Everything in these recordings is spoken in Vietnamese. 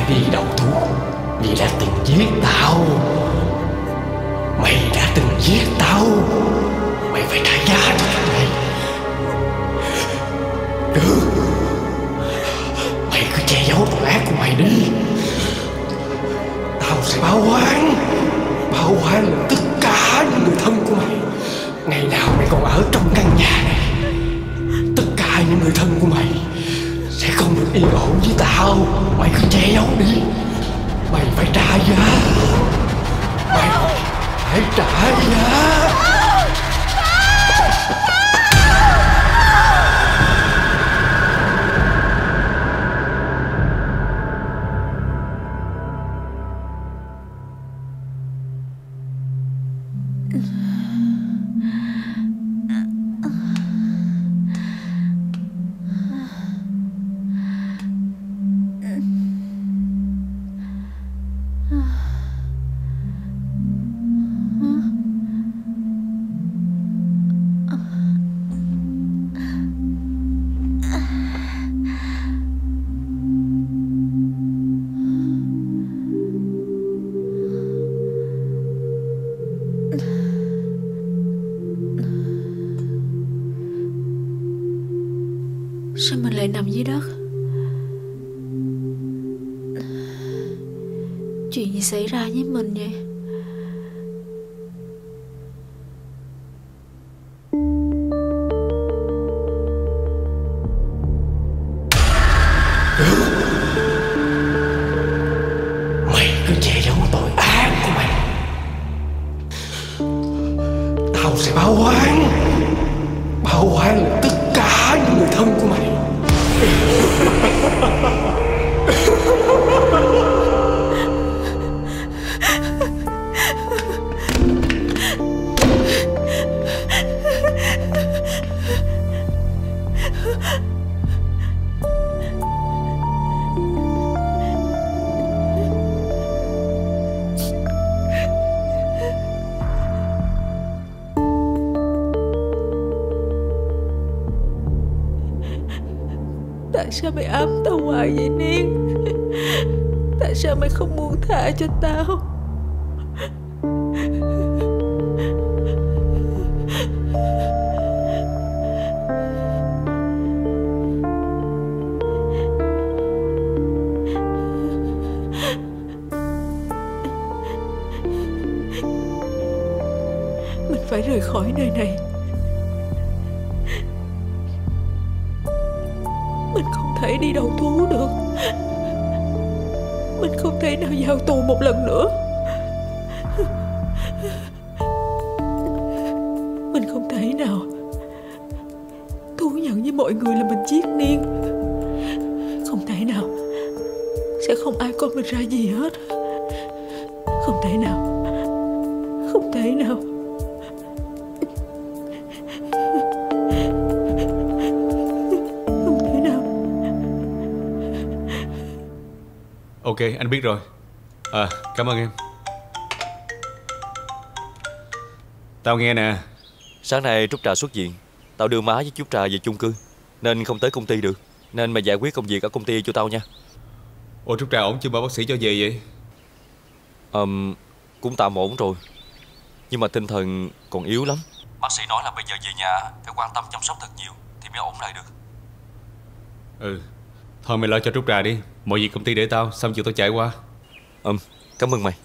phải đi đầu thú vì đã từng giết tao. Mày đã từng giết tao, mày phải trả giá cho chuyện này. Được, mày cứ che giấu tội ác của mày đi. Tao sẽ báo oán lên tất cả những người thân của mày. Ngày nào mày còn ở trong căn nhà này, tất cả những người thân của mày sẽ không được yên ổn với tao. Mày cứ che giấu đi. Mày phải trả giá. Mày phải trả giá. Sao mình lại nằm dưới đất? Chuyện gì xảy ra với mình vậy? Mày cứ che giấu tội ác của mày. Tao sẽ báo oán lên tất cả những người thân của mày. Tại sao mày ám tao hoài vậy Niên? Tại sao mày không buông tha cho tao? Mình phải rời khỏi nơi này. Mình không thể đi đầu thú được. Mình không thể nào vào tù một lần nữa. Mình không thể nào thú nhận với mọi người là mình giết Niên. Không thể nào. Sẽ không ai coi mình ra gì hết. Không thể nào. Không thể nào. Ok, anh biết rồi. Cảm ơn em. Tao nghe nè. Sáng nay Trúc Trà xuất viện. Tao đưa má với Trúc Trà về chung cư nên không tới công ty được. Nên mày giải quyết công việc ở công ty cho tao nha. Ủa Trúc Trà ổn chưa mà bác sĩ cho về vậy? Cũng tạm ổn rồi. Nhưng mà tinh thần còn yếu lắm. Bác sĩ nói là bây giờ về nhà phải quan tâm chăm sóc thật nhiều thì mới ổn lại được. Thôi mày lo cho Trúc Trà đi. Mọi việc công ty để tao, xong chiều tao chạy qua. Cảm ơn mày.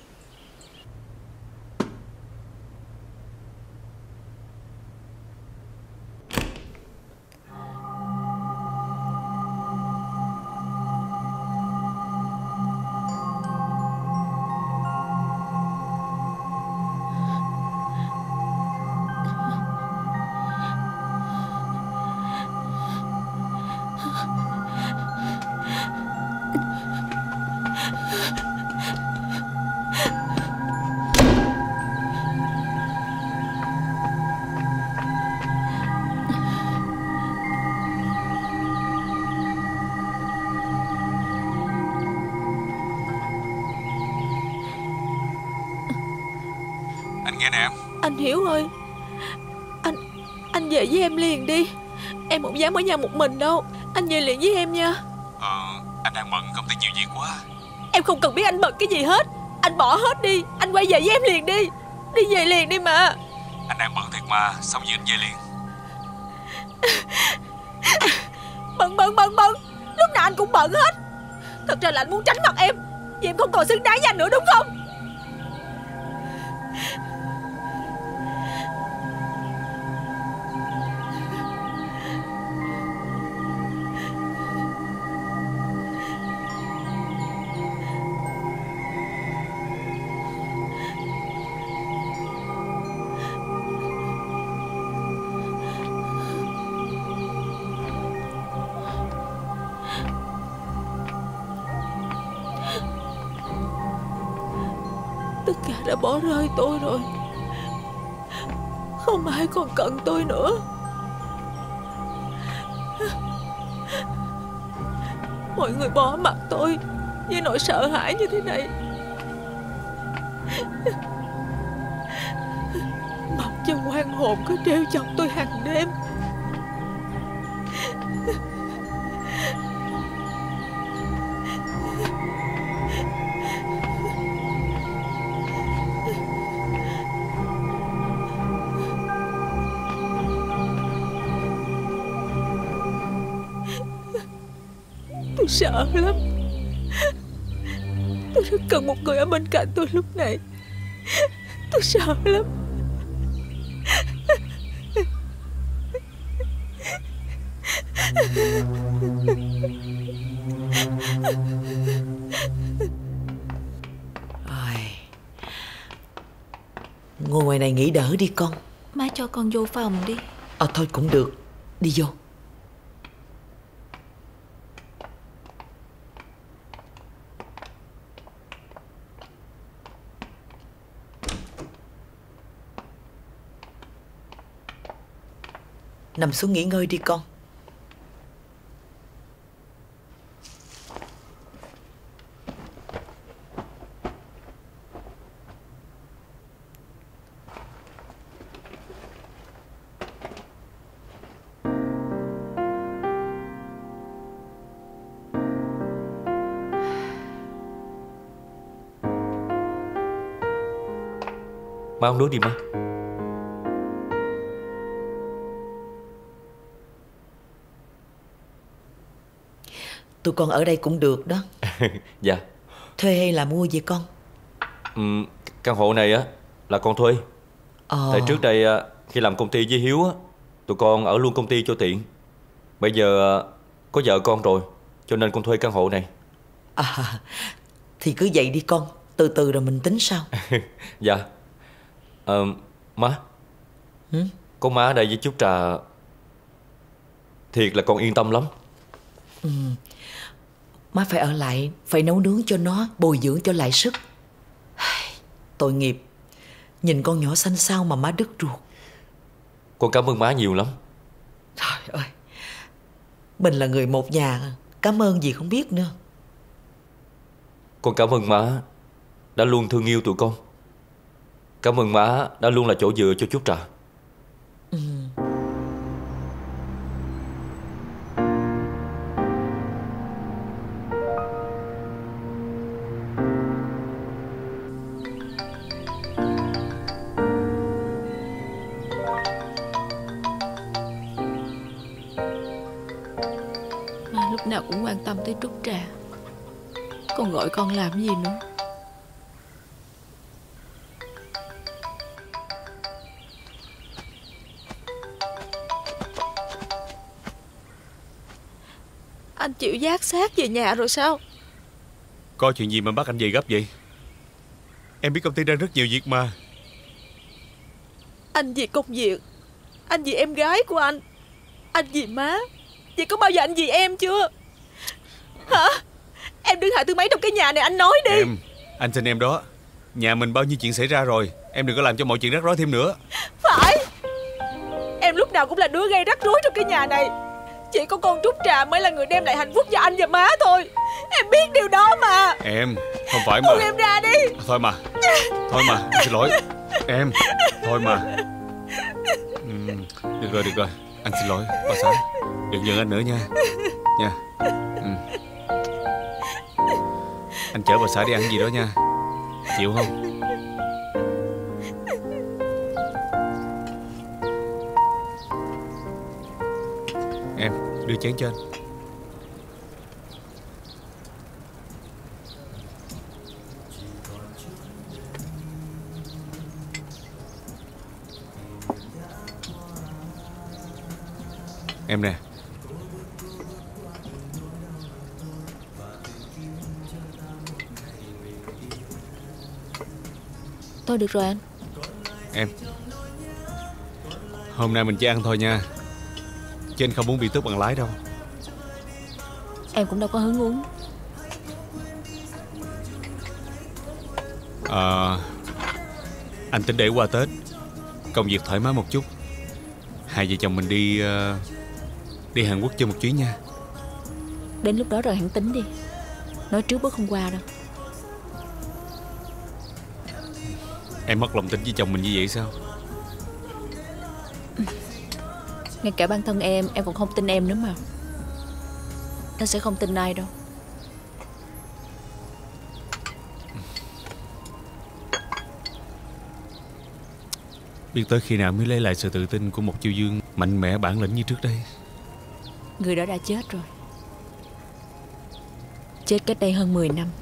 Anh nghe nè em. Anh Hiểu ơi, anh về với em liền đi. Em không dám ở nhà một mình đâu. Anh về liền với em nha. Anh đang bận công ty nhiều việc quá. Em không cần biết anh bận cái gì hết. Anh bỏ hết đi, anh quay về với em liền đi. Đi về liền đi mà. Anh đang bận thiệt mà, xong gì anh về liền. Bận. Lúc nào anh cũng bận hết. Thật ra là anh muốn tránh mặt em, vì em không còn xứng đáng với anh nữa, đúng không? Tất cả đã bỏ rơi tôi rồi. Không ai còn cần tôi nữa. Mọi người bỏ mặc tôi với nỗi sợ hãi như thế này, mặc cho oan hồn cứ trêu chọc tôi hàng đêm. Tôi sợ lắm. Tôi rất cần một người ở bên cạnh tôi lúc này. Tôi sợ lắm. Ngồi ngoài này nghỉ đỡ đi con. Má cho con vô phòng đi. Thôi cũng được. Đi vô. Nằm xuống nghỉ ngơi đi con. Má uống nước đi má. Tụi con ở đây cũng được đó. Dạ. Thuê hay là mua vậy con? Căn hộ này á là con thuê. Tại trước đây khi làm công ty với Hiếu á, tụi con ở luôn công ty cho tiện. Bây giờ có vợ con rồi, cho nên con thuê căn hộ này. Thì cứ vậy đi con. Từ từ rồi mình tính sau. Dạ. Má. Có má ở đây với chú Trà, thiệt là con yên tâm lắm. Má phải ở lại, phải nấu nướng cho nó, bồi dưỡng cho lại sức. Tội nghiệp. Nhìn con nhỏ xanh xao mà má đứt ruột. Con cảm ơn má nhiều lắm. Trời ơi, mình là người một nhà, cảm ơn gì không biết nữa. Con cảm ơn má đã luôn thương yêu tụi con. Cảm ơn má đã luôn là chỗ dựa cho chú Trà. Má lúc nào cũng quan tâm tới Trúc Trà. Con gọi con làm gì nữa? Anh chịu dát xác về nhà rồi sao? Có chuyện gì mà bắt anh về gấp vậy? Em biết công ty đang rất nhiều việc mà. Anh vì công việc, anh vì em gái của anh vì má. Vậy có bao giờ anh vì em chưa? Hả? Em đứng hạng thứ mấy trong cái nhà này, anh nói đi. Anh xin em đó. Nhà mình bao nhiêu chuyện xảy ra rồi, em đừng có làm cho mọi chuyện rắc rối thêm nữa. Phải. Em lúc nào cũng là đứa gây rắc rối trong cái nhà này. Chỉ có con Trúc Trà mới là người đem lại hạnh phúc cho anh và má thôi. Em biết điều đó mà. Em, không phải mà. Buông em ra đi. Thôi mà, anh xin lỗi. Em, thôi mà. Được rồi, anh xin lỗi, bà xã. Đừng giận anh nữa nha. Anh chở bà xã đi ăn gì đó nha. Chịu không? Em đưa chén cho anh. Em nè. Thôi được rồi anh. Em, hôm nay mình chỉ ăn thôi nha, chứ anh không muốn bị tước bằng lái đâu. Em cũng đâu có hứng uống. Anh tính để qua Tết công việc thoải mái một chút, hai vợ chồng mình đi Hàn Quốc chơi một chuyến nha. Đến lúc đó rồi hẳn tính đi. Nói trước bước không qua đâu. Em mất lòng tin với chồng mình như vậy sao? Ngay cả bản thân em còn không tin em nữa mà. Anh sẽ không tin ai đâu. Biết tới khi nào mới lấy lại sự tự tin của một Chiêu Dương mạnh mẽ bản lĩnh như trước đây. Người đó đã chết rồi. Chết cách đây hơn 10 năm.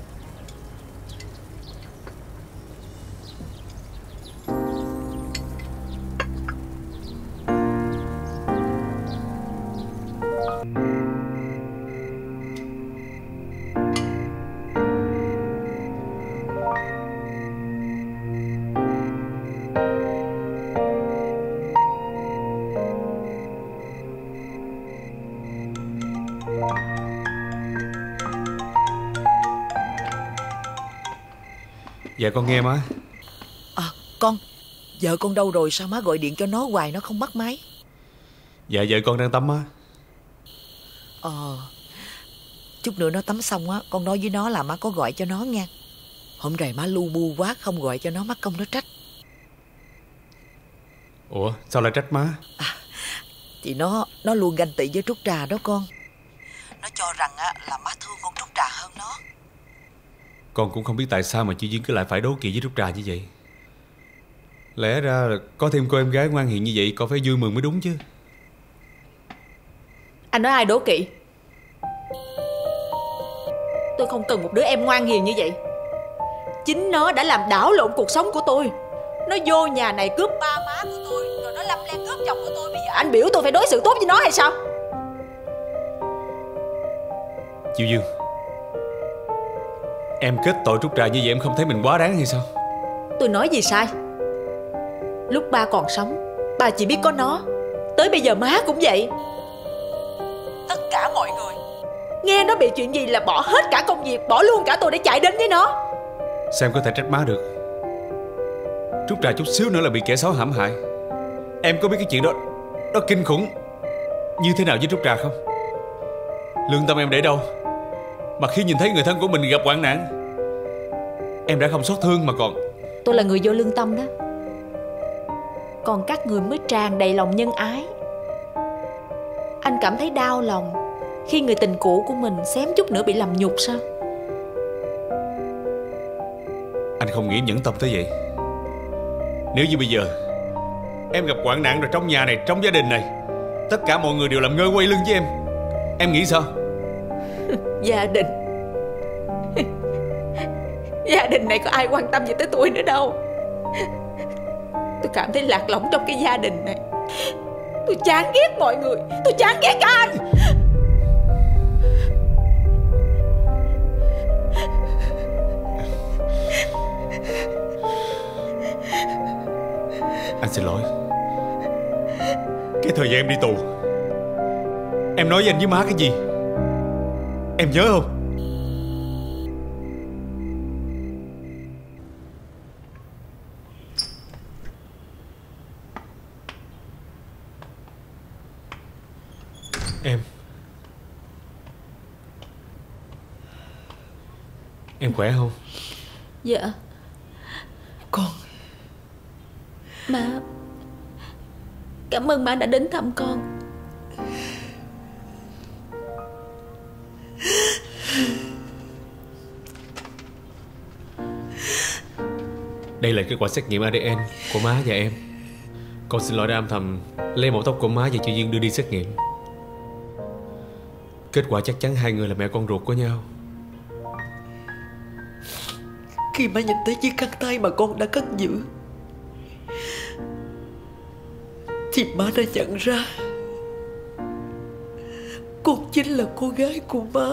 Dạ con nghe má. Con, vợ con đâu rồi? Sao má gọi điện cho nó hoài nó không bắt máy? Dạ vợ con đang tắm má. Chút nữa nó tắm xong á, con nói với nó là má có gọi cho nó nha. Hôm nay má lu bu quá không gọi cho nó, mắc công nó trách. Ủa sao lại trách má? Thì nó luôn ganh tị với Trúc Trà đó con. Nó cho rằng á là má thương con Trúc Trà hơn nó. Con cũng không biết tại sao mà Chiêu Dương cứ lại phải đố kỵ với Trúc Trà như vậy. Lẽ ra là có thêm cô em gái ngoan hiền như vậy con phải vui mừng mới đúng chứ. Anh nói ai đố kỵ? Tôi không cần một đứa em ngoan hiền như vậy. Chính nó đã làm đảo lộn cuộc sống của tôi. Nó vô nhà này cướp ba má của tôi, rồi nó lâm le cướp chồng của tôi. Bây giờ anh biểu tôi phải đối xử tốt với nó hay sao? Chiêu Dương, em kết tội Trúc Trà như vậy em không thấy mình quá đáng hay sao? Tôi nói gì sai? Lúc ba còn sống, ba chỉ biết có nó. Tới bây giờ má cũng vậy. Tất cả mọi người nghe nó bị chuyện gì là bỏ hết cả công việc, bỏ luôn cả tôi để chạy đến với nó. Sao em có thể trách má được? Trúc Trà chút xíu nữa là bị kẻ xấu hãm hại. Em có biết cái chuyện đó kinh khủng như thế nào với Trúc Trà không? Lương tâm em để đâu mà khi nhìn thấy người thân của mình gặp hoạn nạn, em đã không xót thương mà còn... Tôi là người vô lương tâm đó. Còn các người mới tràn đầy lòng nhân ái. Anh cảm thấy đau lòng khi người tình cũ của mình xém chút nữa bị làm nhục sao? Anh không nghĩ nhẫn tâm tới vậy. Nếu như bây giờ em gặp hoạn nạn rồi trong nhà này, trong gia đình này, tất cả mọi người đều làm ngơ quay lưng với em nghĩ sao? Gia đình gia đình này có ai quan tâm gì tới tôi nữa đâu. Tôi cảm thấy lạc lõng trong cái gia đình này. Tôi chán ghét mọi người. Tôi chán ghét cả anh. Anh xin lỗi. Cái thời gian em đi tù, em nói với anh với má cái gì em nhớ không? Em khỏe không? Dạ. Con. Má, cảm ơn má đã đến thăm con. Đây là kết quả xét nghiệm ADN của má và em. Con xin lỗi đã âm thầm lấy mẫu tóc của má và chị Duyên đưa đi xét nghiệm. Kết quả chắc chắn hai người là mẹ con ruột của nhau. Khi má nhìn thấy chiếc khăn tay mà con đã cất giữ thì má đã nhận ra con chính là cô gái của má.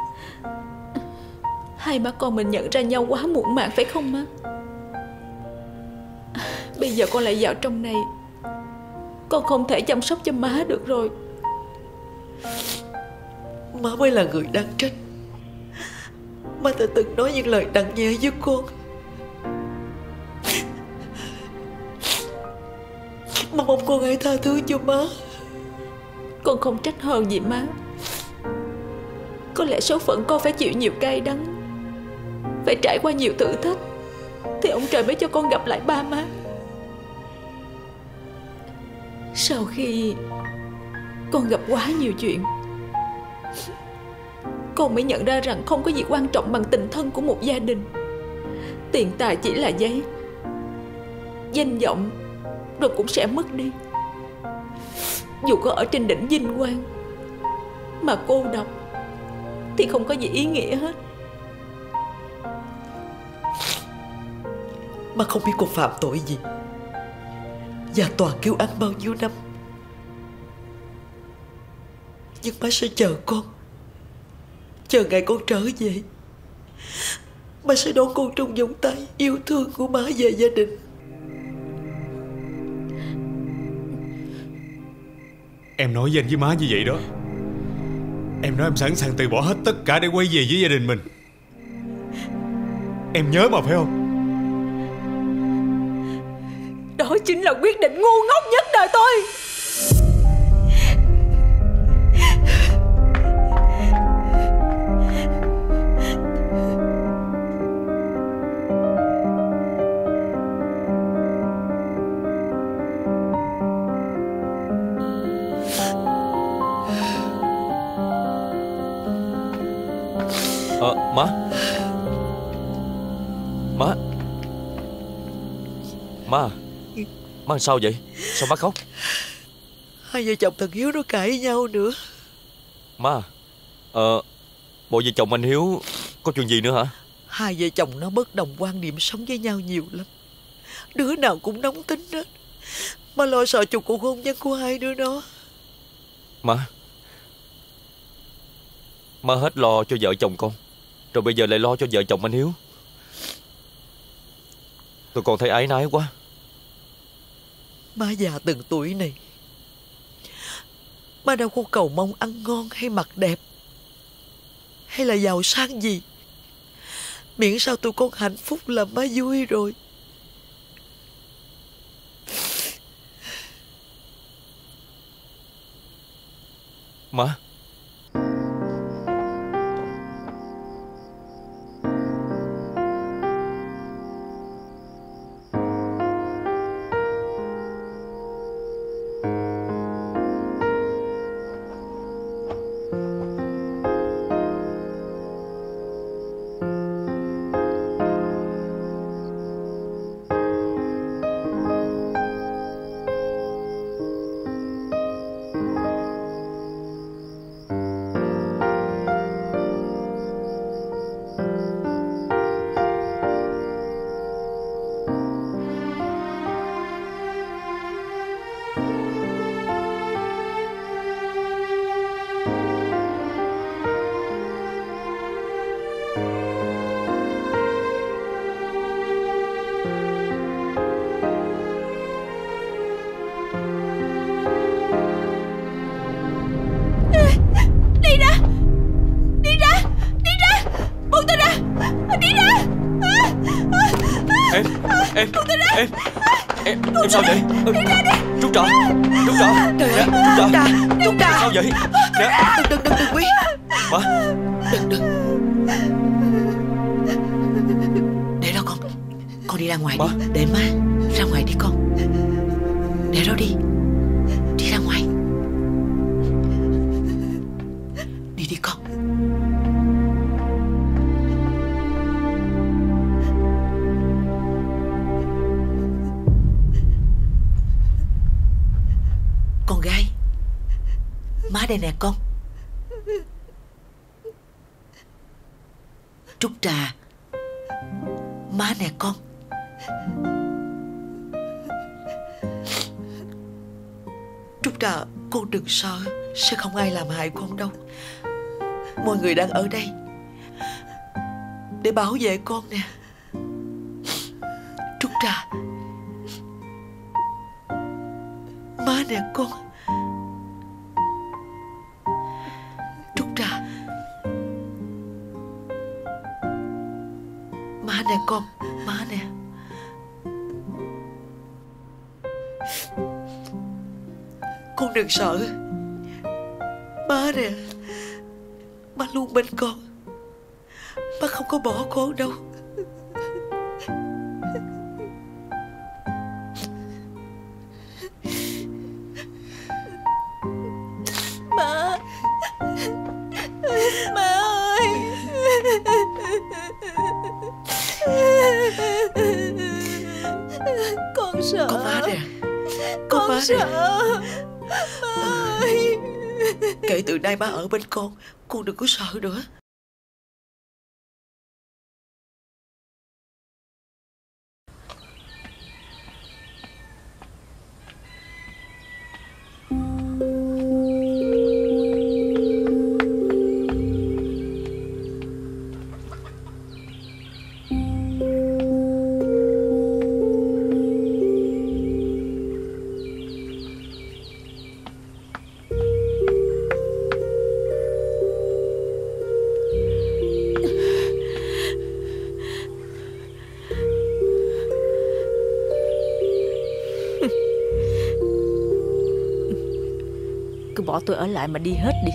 Hai má con mình nhận ra nhau quá muộn màng phải không má? Bây giờ con lại vào trong này, con không thể chăm sóc cho má được rồi. Má mới là người đáng trách. Má đã từng nói những lời nặng nhẹ với con. Má mong con hãy tha thứ cho má. Con không trách hơn gì má. Có lẽ số phận con phải chịu nhiều cay đắng, phải trải qua nhiều thử thách thì ông trời mới cho con gặp lại ba má. Sau khi con gặp quá nhiều chuyện, con mới nhận ra rằng không có gì quan trọng bằng tình thân của một gia đình. Tiền tài chỉ là giấy, danh vọng rồi cũng sẽ mất đi. Dù có ở trên đỉnh vinh quang mà cô độc thì không có gì ý nghĩa hết. Má không biết con phạm tội gì và toàn kêu ăn bao nhiêu năm, nhưng má sẽ chờ con. Chờ ngày con trở về, má sẽ đón con trong vòng tay yêu thương của má và gia đình. Em nói với anh với má như vậy đó. Em nói em sẵn sàng từ bỏ hết tất cả để quay về với gia đình mình. Em nhớ mà phải không? Đó chính là quyết định ngu ngốc nhất đời tôi. Má. Má. Má. Má làm sao vậy? Sao má khóc? Hai vợ chồng thằng Hiếu nó cãi nhau nữa. Má. Bộ vợ chồng anh Hiếu có chuyện gì nữa hả? Hai vợ chồng nó bất đồng quan điểm sống với nhau nhiều lắm. Đứa nào cũng nóng tính hết. Má lo sợ chung cuộc hôn nhân của hai đứa nó. Má hết lo cho vợ chồng con, rồi bây giờ lại lo cho vợ chồng anh Hiếu. Tôi còn thấy áy náy quá. Má già từng tuổi này, má đâu có cầu mong ăn ngon hay mặc đẹp hay là giàu sang gì. Miễn sao tụi con hạnh phúc là má vui rồi. Má. Em sao vậy? Trúc Trà. Trời ơi, Trúc Trà. Sao vậy? Đừng Quý. Má. Đừng. Để đó con. Con đi ra ngoài đi. Để má. Ra ngoài đi con. Để đó đi. Đi ra ngoài. Đi con. Má đây nè con. Trúc Trà, má nè con. Trúc Trà, con đừng sợ, sẽ không ai làm hại con đâu. Mọi người đang ở đây để bảo vệ con nè. Trúc Trà, má nè con. Trúc Trà, má nè con, má nè. Con đừng sợ, má nè. Má luôn bên con, má không có bỏ con đâu. Má, má ơi. Con sợ. Con má nè, Con má sợ. nè. Má ơi. Kể từ nay má ở bên con đừng có sợ nữa. Cứ bỏ tôi ở lại mà đi hết đi.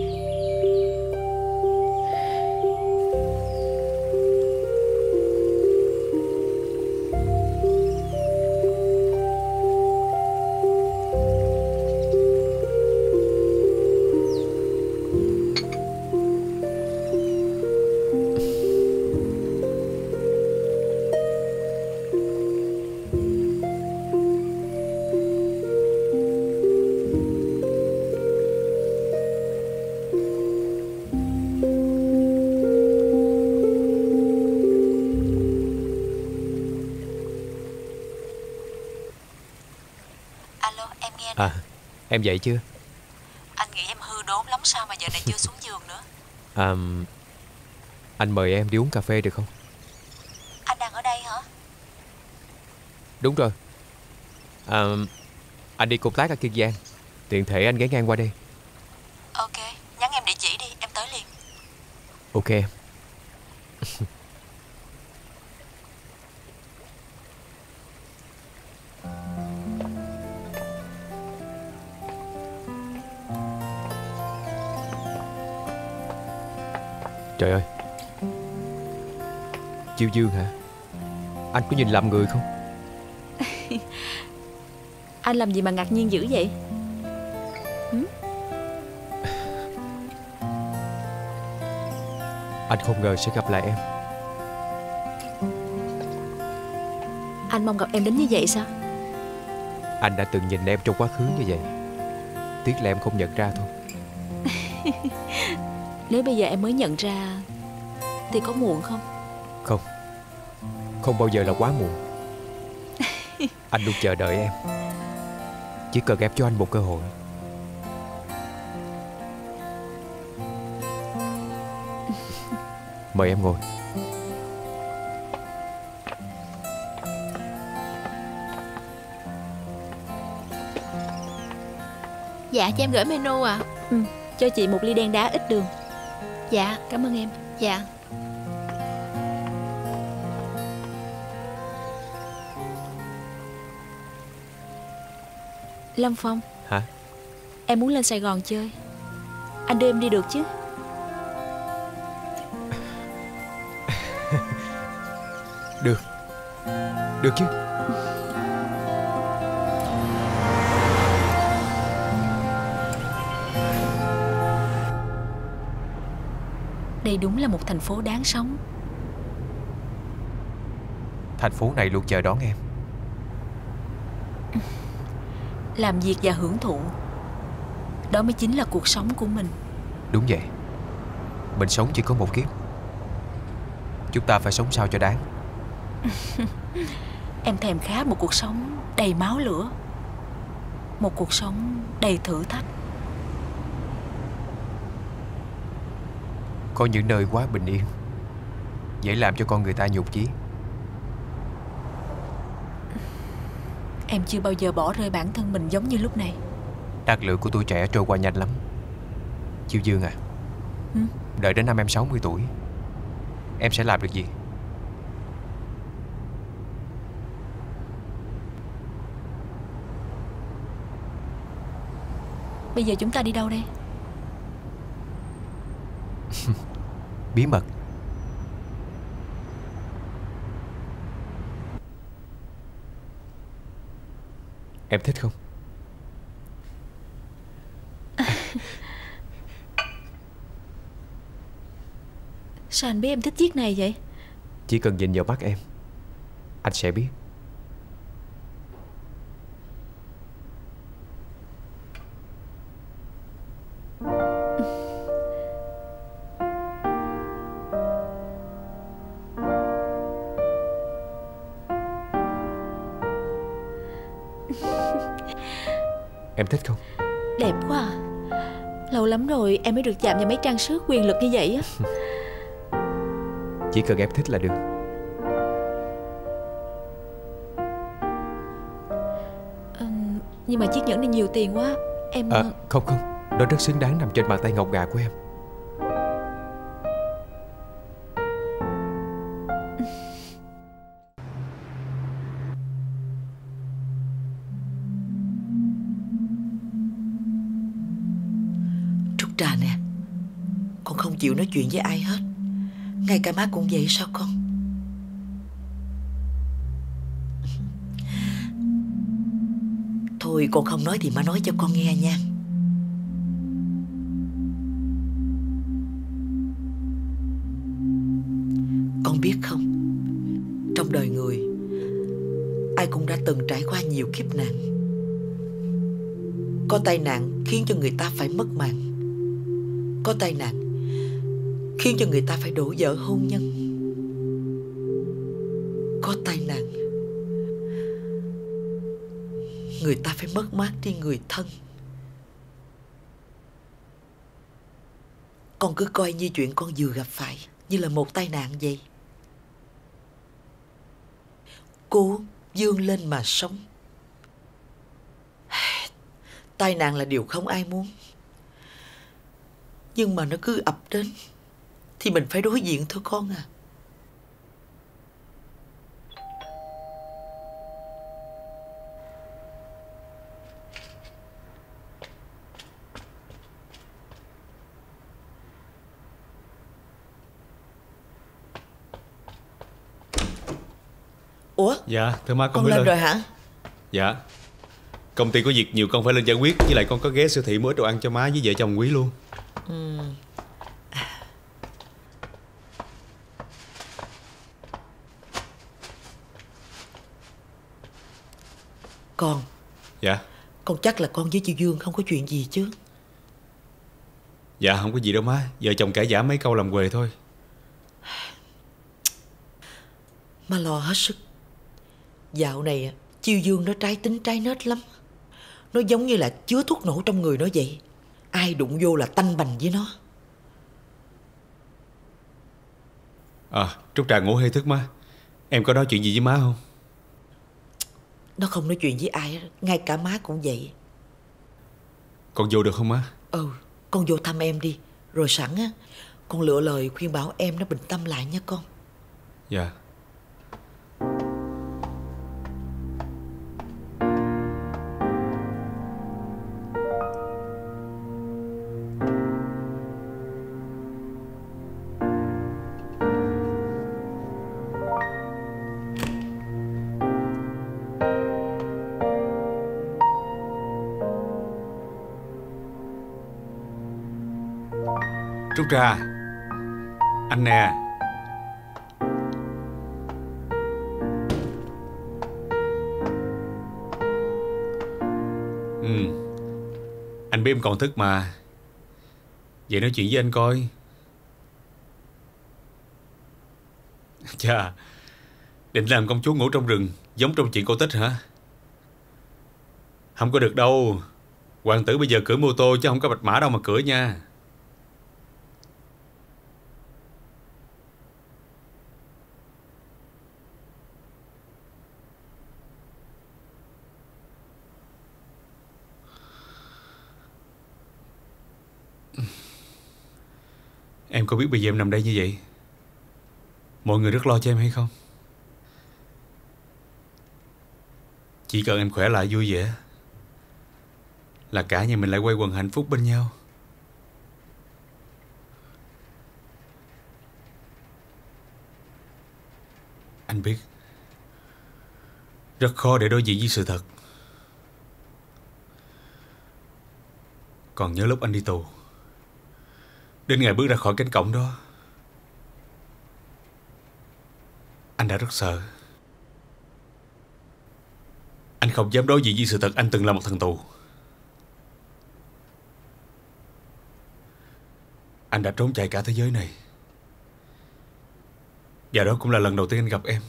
À, em dậy chưa? Anh nghĩ em hư đốn lắm sao mà giờ này chưa xuống giường nữa. À, anh mời em đi uống cà phê được không? Anh đang ở đây hả? Đúng rồi. À, anh đi công tác ở Kiên Giang, tiện thể anh ghé ngang qua đây. Ok, nhắn em địa chỉ đi, em tới liền. Ok em. Trời ơi, Chiêu Dương hả? Anh có nhìn lầm người không? Anh làm gì mà ngạc nhiên dữ vậy? Anh không ngờ sẽ gặp lại em. Anh mong gặp em đến như vậy sao? Anh đã từng nhìn em trong quá khứ như vậy. Tiếc là em không nhận ra thôi. Nếu bây giờ em mới nhận ra thì có muộn không? Không, không bao giờ là quá muộn. Anh luôn chờ đợi em. Chỉ cần em cho anh một cơ hội. Mời em ngồi. Dạ, cho em gửi menu ạ. Cho chị một ly đen đá ít đường. Dạ, Cảm ơn em. dạ. Lâm Phong, Hả? em muốn lên Sài Gòn chơi. Anh đưa em đi được chứ? Được. Được chứ. Đây đúng là một thành phố đáng sống. Thành phố này luôn chờ đón em. Làm việc và hưởng thụ Đó mới chính là cuộc sống của mình. Đúng vậy. Mình sống chỉ có một kiếp. Chúng ta phải sống sao cho đáng. Em thèm khát một cuộc sống đầy máu lửa, một cuộc sống đầy thử thách. Có những nơi quá bình yên, dễ làm cho con người ta nhụt chí. Em chưa bao giờ bỏ rơi bản thân mình giống như lúc này. Năng lượng của tuổi trẻ trôi qua nhanh lắm. Chiêu Dương à, đợi đến năm em 60 tuổi, em sẽ làm được gì? Bây giờ chúng ta đi đâu đây? Bí mật. Em thích không? Sao anh biết em thích chiếc này vậy? Chỉ cần nhìn vào mắt em, anh sẽ biết. Em thích không? Đẹp quá à. Lâu lắm rồi em mới được chạm vào mấy trang sức quyền lực như vậy á. Chỉ cần em thích là được. Nhưng mà chiếc nhẫn này nhiều tiền quá. Em... Không, nó rất xứng đáng nằm trên bàn tay ngọc ngà của em. Trúc Trà nè, con không chịu nói chuyện với ai hết. Ngay cả má cũng vậy sao con? Thôi con không nói thì má nói cho con nghe nha. Con biết không, trong đời người ai cũng đã từng trải qua nhiều kiếp nạn. Có tai nạn khiến cho người ta phải mất mạng. Có tai nạn khiến cho người ta phải đổ vỡ hôn nhân. Có tai nạn người ta phải mất mát đi người thân. Con cứ coi như chuyện con vừa gặp phải như là một tai nạn vậy. Cố vươn lên mà sống. Tai nạn là điều không ai muốn, nhưng mà nó cứ ập đến thì mình phải đối diện thôi con à. Ủa? Dạ, thưa má, con lên rồi hả? Dạ. Công ty có việc nhiều, con phải lên giải quyết. Với lại con có ghé siêu thị mua ít đồ ăn cho má với vợ chồng Quý luôn. Con. Dạ. Con chắc là con với chị Dương không có chuyện gì chứ? Dạ không có gì đâu má. Vợ chồng cãi vã mấy câu làm quề thôi. Má lo hết sức. Dạo này Chiêu Dương nó trái tính trái nết lắm. Nó giống như là chứa thuốc nổ trong người nó vậy. Ai đụng vô là tanh bành với nó. Trúc Trà ngủ hơi thức má. Em có nói chuyện gì với má không? Nó không nói chuyện với ai hết. Ngay cả má cũng vậy. Con vô được không má? Con vô thăm em đi. Rồi sẵn á, con lựa lời khuyên bảo em nó bình tâm lại nha con. Dạ. Trúc Trà, anh nè. Anh biết em còn thức mà. Vậy nói chuyện với anh coi. Chà, định làm công chúa ngủ trong rừng giống trong chuyện cổ tích hả? Không có được đâu. Hoàng tử bây giờ cưỡi mô tô chứ không có bạch mã đâu mà cưỡi nha. Em có biết bây giờ em nằm đây như vậy mọi người rất lo cho em hay không? Chỉ cần em khỏe lại vui vẻ là cả nhà mình lại quay quần hạnh phúc bên nhau. Anh biết rất khó để đối diện với sự thật. Còn nhớ lúc anh đi tù, đến ngày bước ra khỏi cánh cổng đó, anh đã rất sợ. Anh không dám đối diện với sự thật anh từng là một thằng tù. Anh đã trốn chạy cả thế giới này, và đó cũng là lần đầu tiên anh gặp em.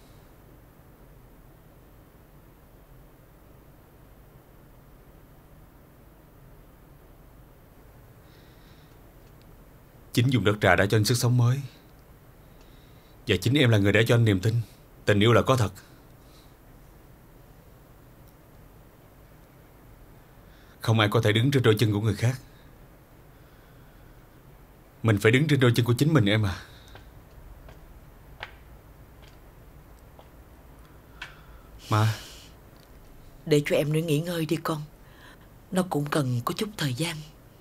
Chính vùng đất Trà đã cho anh sức sống mới, và chính em là người đã cho anh niềm tin tình yêu là có thật. Không ai có thể đứng trên đôi chân của người khác. Mình phải đứng trên đôi chân của chính mình em à. Má, để cho em nữa nghỉ ngơi đi con. Nó cũng cần có chút thời gian.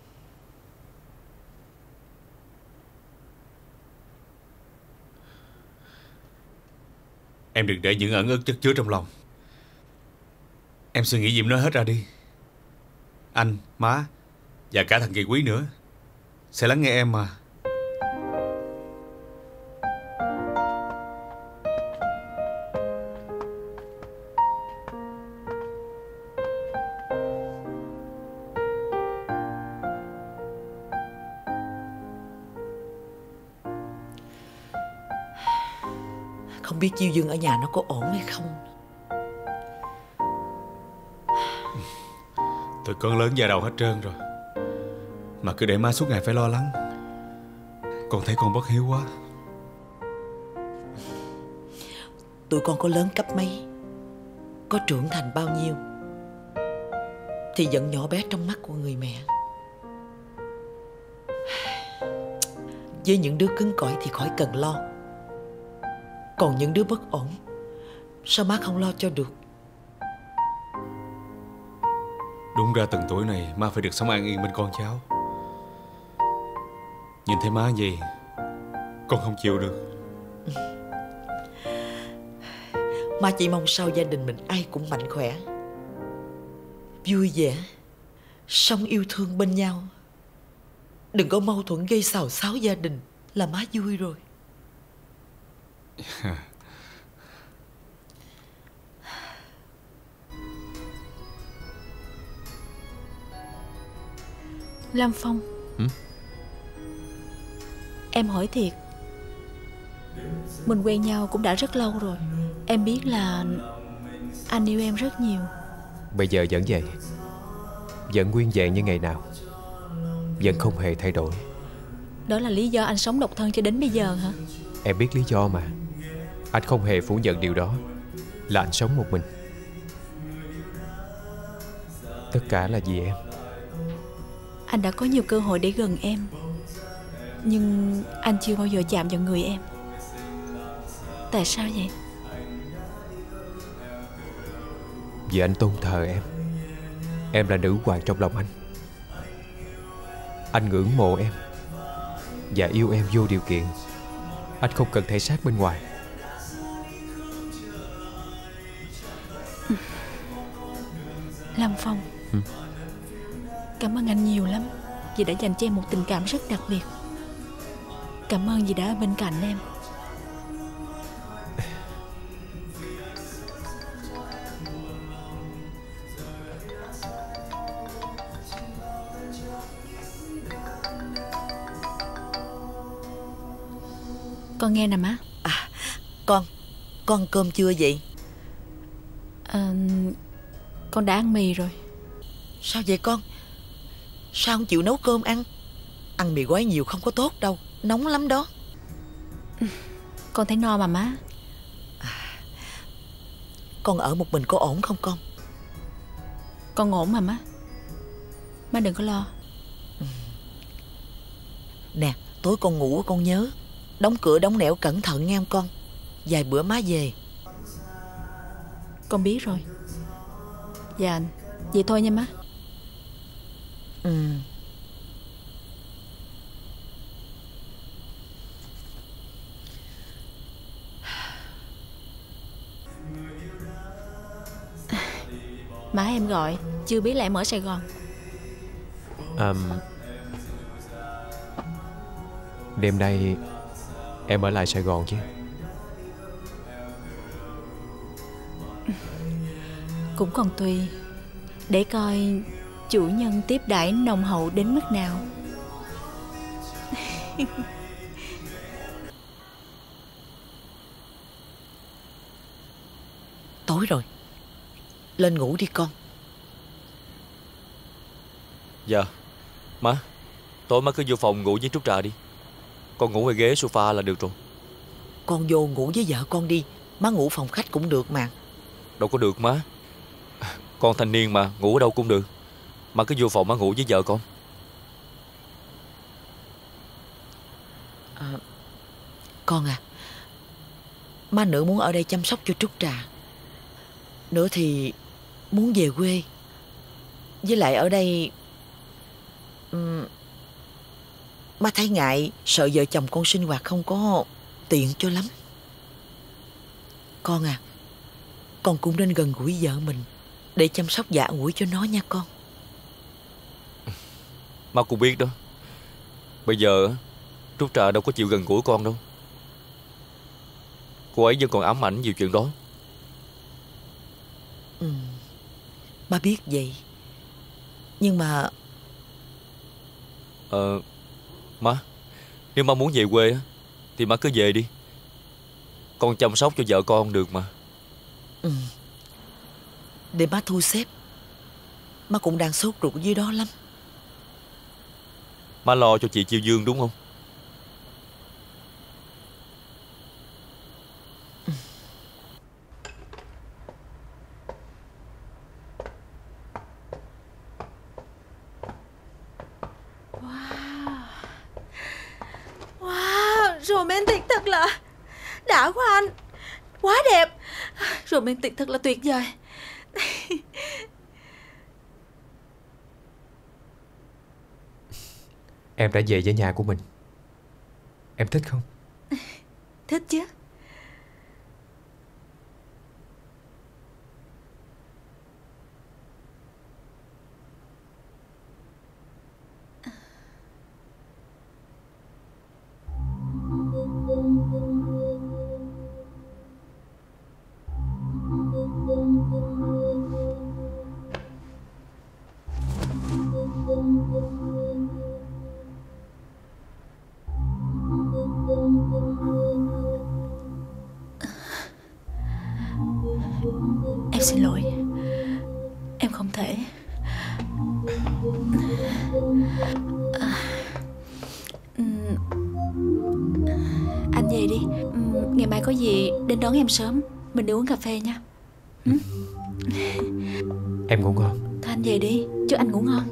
em đừng để những ẩn ức chất chứa trong lòng. Em suy nghĩ gì em nói hết ra đi. Anh, má và cả thằng Kỳ Quý nữa sẽ lắng nghe em mà. Không biết Chiêu Dương ở nhà nó có ổn hay không. Tụi con lớn già đầu hết trơn rồi, mà cứ để má suốt ngày phải lo lắng. Con thấy con bất hiếu quá. Tụi con có lớn cấp mấy, có trưởng thành bao nhiêu, thì vẫn nhỏ bé trong mắt của người mẹ. Với những đứa cứng cỏi thì khỏi cần lo. Còn những đứa bất ổn, sao má không lo cho được? Đúng ra từng tuổi này má phải được sống an yên bên con cháu. Nhìn thấy má gì con không chịu được. Má chỉ mong sao gia đình mình ai cũng mạnh khỏe, vui vẻ, sống yêu thương bên nhau. Đừng có mâu thuẫn gây xào xáo gia đình là má vui rồi. Lam Phong, em hỏi thiệt, mình quen nhau cũng đã rất lâu rồi. Em biết là anh yêu em rất nhiều. Bây giờ vẫn vậy, vẫn nguyên vẹn như ngày nào, vẫn không hề thay đổi. Đó là lý do anh sống độc thân cho đến bây giờ hả? Em biết lý do mà. Anh không hề phủ nhận điều đó, là anh sống một mình. Tất cả là vì em. Anh đã có nhiều cơ hội để gần em, nhưng anh chưa bao giờ chạm vào người em. Tại sao vậy? Vì anh tôn thờ em. Em là nữ hoàng trong lòng anh. Anh ngưỡng mộ em và yêu em vô điều kiện. Anh không cần thể xác bên ngoài. Lam Phong, cảm ơn anh nhiều lắm vì đã dành cho em một tình cảm rất đặc biệt. Cảm ơn vì đã ở bên cạnh em. Con nghe nè má. Con ăn cơm chưa vậy? Con đã ăn mì rồi. Sao vậy con? Sao không chịu nấu cơm ăn? Ăn mì gói nhiều không có tốt đâu, nóng lắm đó. Con thấy no mà má. Con ở một mình có ổn không con? Con ổn mà má. Má đừng có lo. Nè, tối con ngủ con nhớ đóng cửa đóng nẻo cẩn thận nghe con. Vài bữa má về. Con biết rồi. Dạ, vậy thôi nha má. Má em gọi, chưa biết là em ở Sài Gòn. Đêm nay em ở lại Sài Gòn chứ? Cũng còn tùy. Để coi chủ nhân tiếp đãi nồng hậu đến mức nào. Tối rồi, lên ngủ đi con. Dạ. Má, tối má cứ vô phòng ngủ với Trúc Trà đi. Con ngủ ở ghế sofa là được rồi. Con vô ngủ với vợ con đi. Má ngủ phòng khách cũng được mà. Đâu có được má. Con thanh niên mà, ngủ ở đâu cũng được. Má cứ vô phòng má ngủ với vợ con. Con à, má nữa muốn ở đây chăm sóc cho Trúc Trà. Nữa thì muốn về quê. Với lại ở đây má thấy ngại, sợ vợ chồng con sinh hoạt không có tiện cho lắm. Con à, con cũng nên gần gũi vợ mình để chăm sóc dạ ủi cho nó nha con. Má cũng biết đó. Bây giờ Trúc Trà đâu có chịu gần gũi con đâu. Cô ấy vẫn còn ám ảnh nhiều chuyện đó. Má biết vậy. Nhưng mà Má, nếu má muốn về quê á thì má cứ về đi. Con chăm sóc cho vợ con được mà. để má thu xếp. Má cũng đang sốt ruột dưới đó lắm. Má lo cho chị Chiêu Dương đúng không? Wow, romantic thật là đã quá anh. Quá đẹp. Romantic thật là tuyệt vời. Em đã về với nhà của mình. Em thích không? Thích chứ. Em xin lỗi. Em không thể. Anh về đi. Ngày mai có gì đến đón em sớm. Mình đi uống cà phê nha. Em ngủ ngon. Thôi anh về đi. Chúc anh ngủ ngon.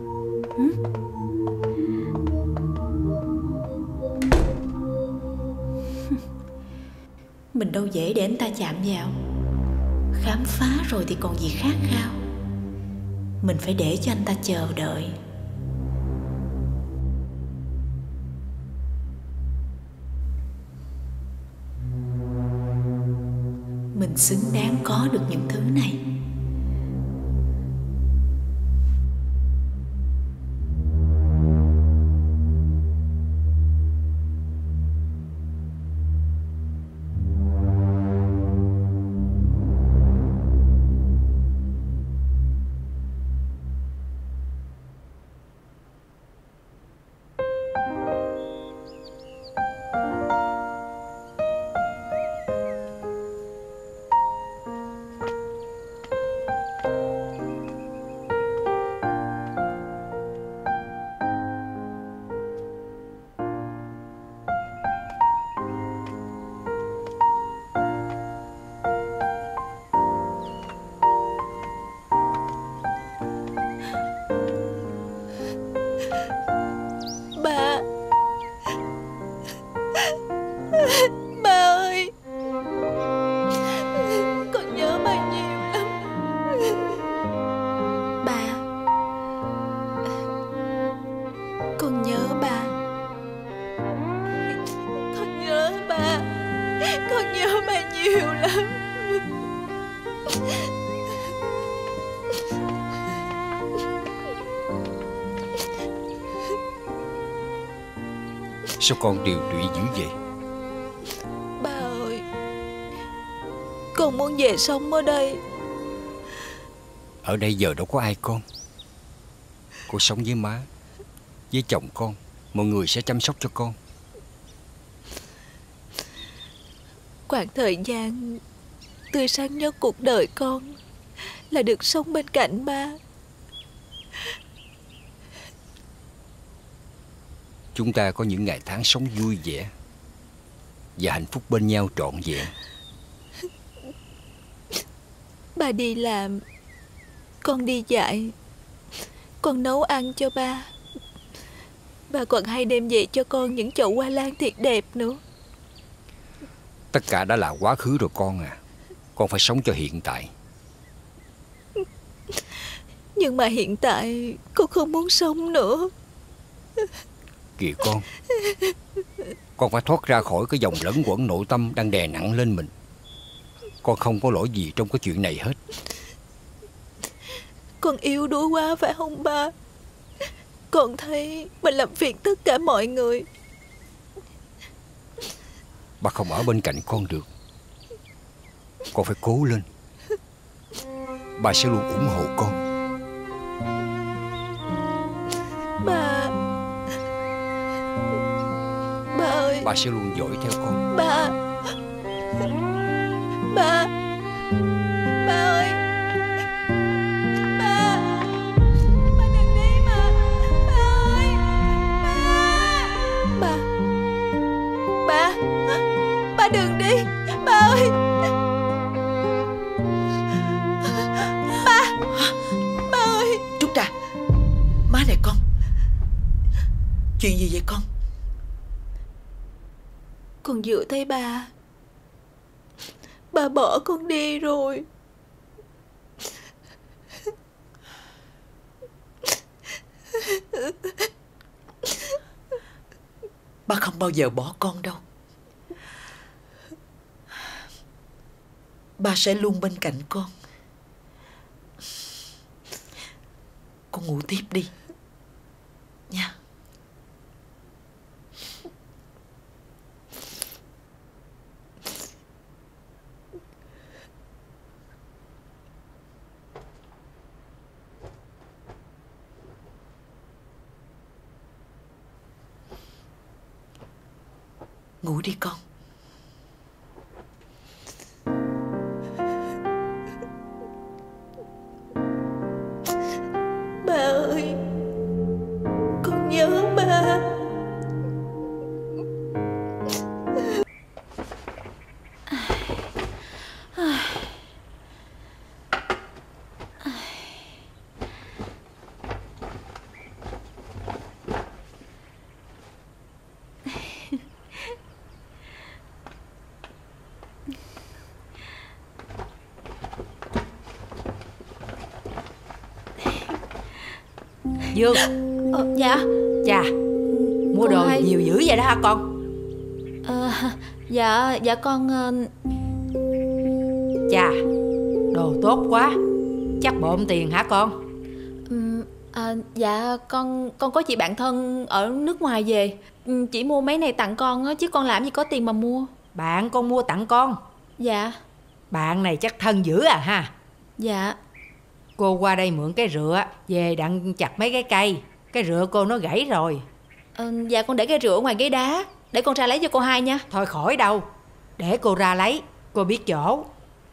Mình đâu dễ để anh ta chạm vào. Khám phá rồi thì còn gì khát khao. Mình phải để cho anh ta chờ đợi. Mình xứng đáng có được những thứ này. nhiều lắm. Sao con điều lụy dữ vậy? Ba ơi, con muốn về sống ở đây. Ở đây giờ đâu có ai con. Con sống với má, với chồng con, mọi người sẽ chăm sóc cho con. Khoảng thời gian tươi sáng nhất cuộc đời con là được sống bên cạnh ba. Chúng ta có những ngày tháng sống vui vẻ và hạnh phúc bên nhau trọn vẹn. Ba đi làm, con đi dạy, con nấu ăn cho ba. Ba còn hay đem về cho con những chậu hoa lan thiệt đẹp nữa. Tất cả đã là quá khứ rồi con à. Con phải sống cho hiện tại. Nhưng mà hiện tại con không muốn sống nữa. Kìa con phải thoát ra khỏi cái dòng lẫn quẩn nội tâm đang đè nặng lên mình. Con không có lỗi gì trong cái chuyện này hết. Con yếu đuối quá phải không ba? Con thấy mình làm phiền tất cả mọi người. Ba không ở bên cạnh con được. Con phải cố lên. Ba sẽ luôn ủng hộ con. Ba ơi. Ba sẽ luôn dõi theo con. Ba ơi. Ba đừng đi mà. Ba ơi. Ba đừng đi. Ba ơi. Ba ơi. Trúc Trà, má này con. Chuyện gì vậy con? Con vừa thấy ba. Ba bỏ con đi rồi. Ba không bao giờ bỏ con đâu. Ba sẽ luôn bên cạnh con. Con ngủ tiếp đi nha. Ngủ đi con. Ba ơi, con nhớ ba. Dương. Dạ. Chà, mua Con đồ hay. nhiều dữ vậy đó hả con? Dạ con. Chà, đồ tốt quá. Chắc bộn tiền hả con? Dạ con có chị bạn thân ở nước ngoài về. Chỉ mua mấy này tặng con á, chứ con làm gì có tiền mà mua. Bạn con mua tặng con? Dạ. Bạn này chắc thân dữ à ha. Dạ. Cô qua đây mượn cái rựa, về đặng chặt mấy cái cây. Cái rựa cô nó gãy rồi. Dạ con để cái rửa ngoài ghế đá. Để con ra lấy cho cô hai nha. Thôi khỏi đâu, để cô ra lấy, cô biết chỗ.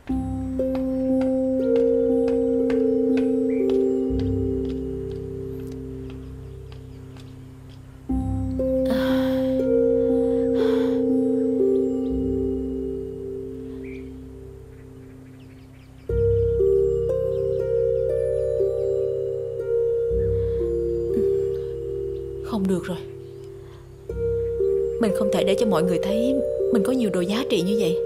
Không được rồi. Mình không thể để cho mọi người thấy mình có nhiều đồ giá trị như vậy.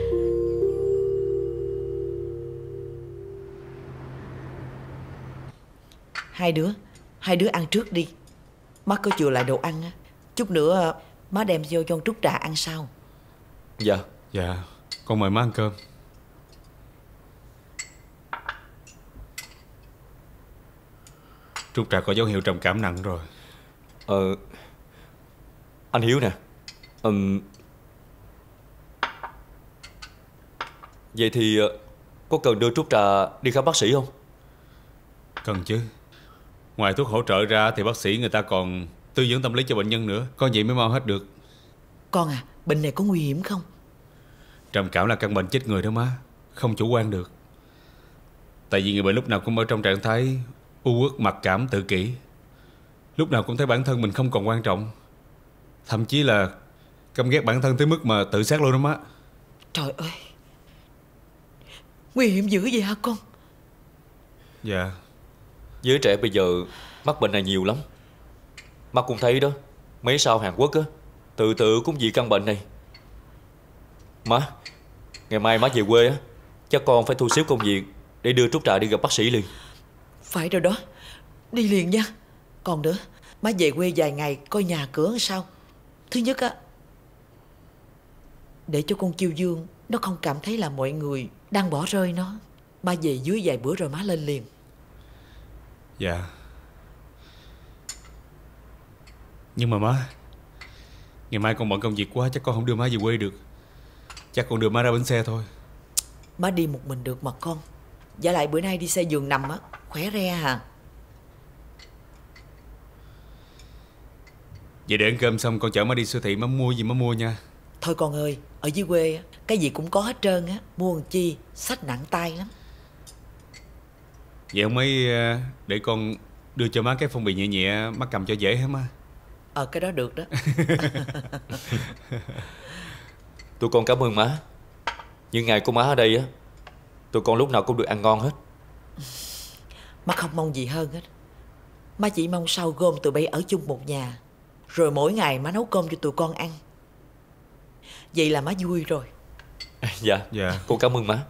Hai đứa ăn trước đi. Má có chừa lại đồ ăn á. Chút nữa má đem vô cho Trúc Trà ăn sau. Dạ. Dạ. Con mời má ăn cơm. Trúc Trà có dấu hiệu trầm cảm nặng rồi. Anh Hiếu nè, vậy thì có cần đưa Trúc Trà đi khám bác sĩ không? Cần chứ. Ngoài thuốc hỗ trợ ra thì bác sĩ người ta còn tư vấn tâm lý cho bệnh nhân nữa. Có vậy mới mau hết được. Con à, bệnh này có nguy hiểm không? Trầm cảm là căn bệnh chết người đó má. Không chủ quan được. Tại vì người bệnh lúc nào cũng ở trong trạng thái u uất, mặc cảm, tự kỷ. Lúc nào cũng thấy bản thân mình không còn quan trọng. Thậm chí là căm ghét bản thân tới mức mà tự sát luôn đó má. Trời ơi, nguy hiểm dữ vậy hả con? Dạ. Giới trẻ bây giờ mắc bệnh này nhiều lắm. Má cũng thấy đó, mấy sao Hàn Quốc á, tự tử cũng vì căn bệnh này. Má, ngày mai má về quê á, chắc con phải thu xếp công việc để đưa Trúc Trà đi gặp bác sĩ liền. Phải rồi đó, đi liền nha. Còn nữa, má về quê vài ngày coi nhà cửa sao. Thứ nhất á, để cho con Kiều Dương nó không cảm thấy là mọi người đang bỏ rơi nó. Má về dưới vài bữa rồi má lên liền. Dạ. Nhưng mà má, ngày mai con bận công việc quá, chắc con không đưa má về quê được. Chắc con đưa má ra bến xe thôi. Má đi một mình được mà con. Giả lại bữa nay đi xe giường nằm á, khỏe re à. Vậy để ăn cơm xong con chở má đi siêu thị, má mua gì má mua nha. Thôi con ơi, ở dưới quê á, cái gì cũng có hết trơn á. Mua làm chi, xách nặng tay lắm. Vậy không mấy để con đưa cho má cái phong bì nhẹ nhẹ, má cầm cho dễ hả má? Cái đó được đó. Tụi con cảm ơn má. Những ngày của má ở đây á, tụi con lúc nào cũng được ăn ngon hết. Má không mong gì hơn hết. Má chỉ mong sau gom tụi bay ở chung một nhà, rồi mỗi ngày má nấu cơm cho tụi con ăn. Vậy là má vui rồi. Dạ, con cảm ơn má.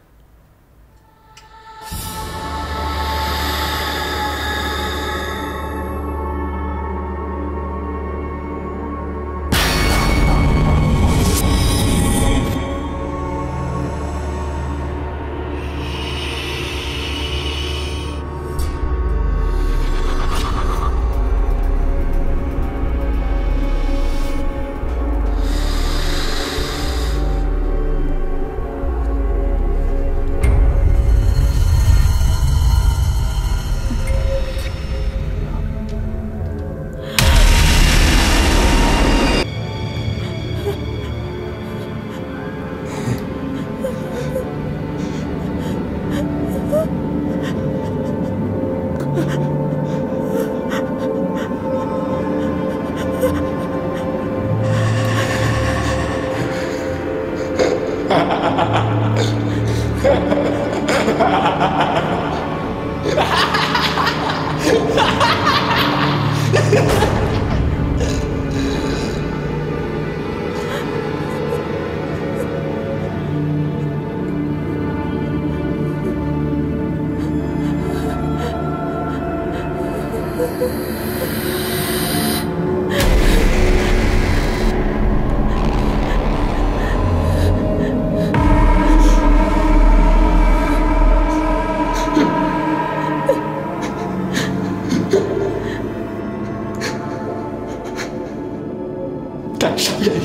Tại sao vậy?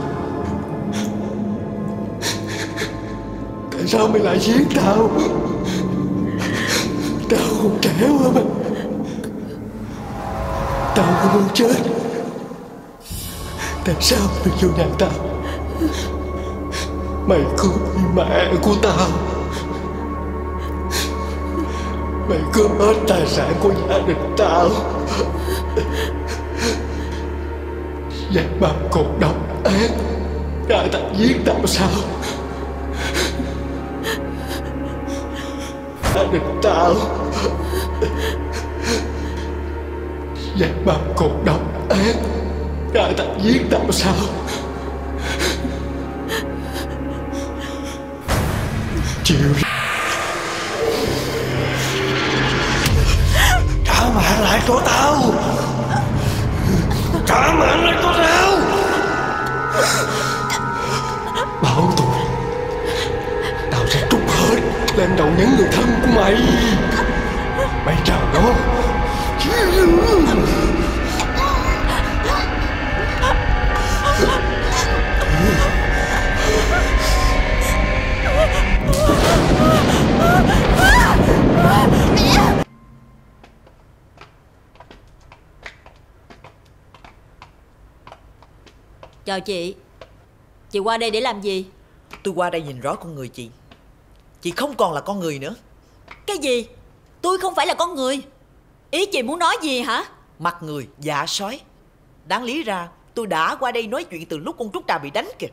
Tại sao mày lại giết tao? Tao còn trẻ quá mà. Tao không muốn chết. Tại sao mày vô nhà tao? Mày cướp đi mẹ của tao. Mày cướp hết tài sản của gia đình tao. Vậy mà còn độc ác ra tay giết tao sao? Gia đình tao. Vậy mà còn độc ác ra tay giết tao sao? Chịu. Trả mạng lại cho tao. Trả mạng lại cho tao. Báo thù Chào chị. Chị qua đây để làm gì? Tôi qua đây nhìn rõ con người chị. Chị không còn là con người nữa. Cái gì? Tôi không phải là con người. Ý chị muốn nói gì hả? Mặt người dạ sói. Đáng lý ra tôi đã qua đây nói chuyện từ lúc con Trúc Trà bị đánh kìa.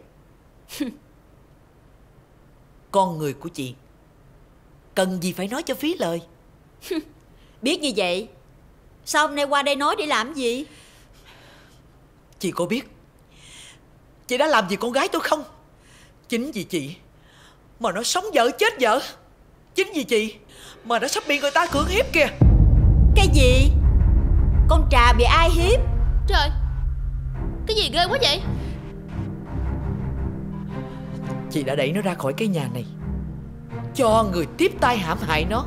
Con người của chị cần gì phải nói cho phí lời. Biết như vậy, sao hôm nay qua đây nói để làm gì? Chị có biết chị đã làm gì con gái tôi không? Chính vì chị mà nó sống vợ chết vợ. Chính vì chị mà nó sắp bị người ta cưỡng hiếp kìa. Cái gì? Con Trà bị ai hiếp? Trời, cái gì ghê quá vậy? Chị đã đẩy nó ra khỏi cái nhà này, cho người tiếp tay hãm hại nó.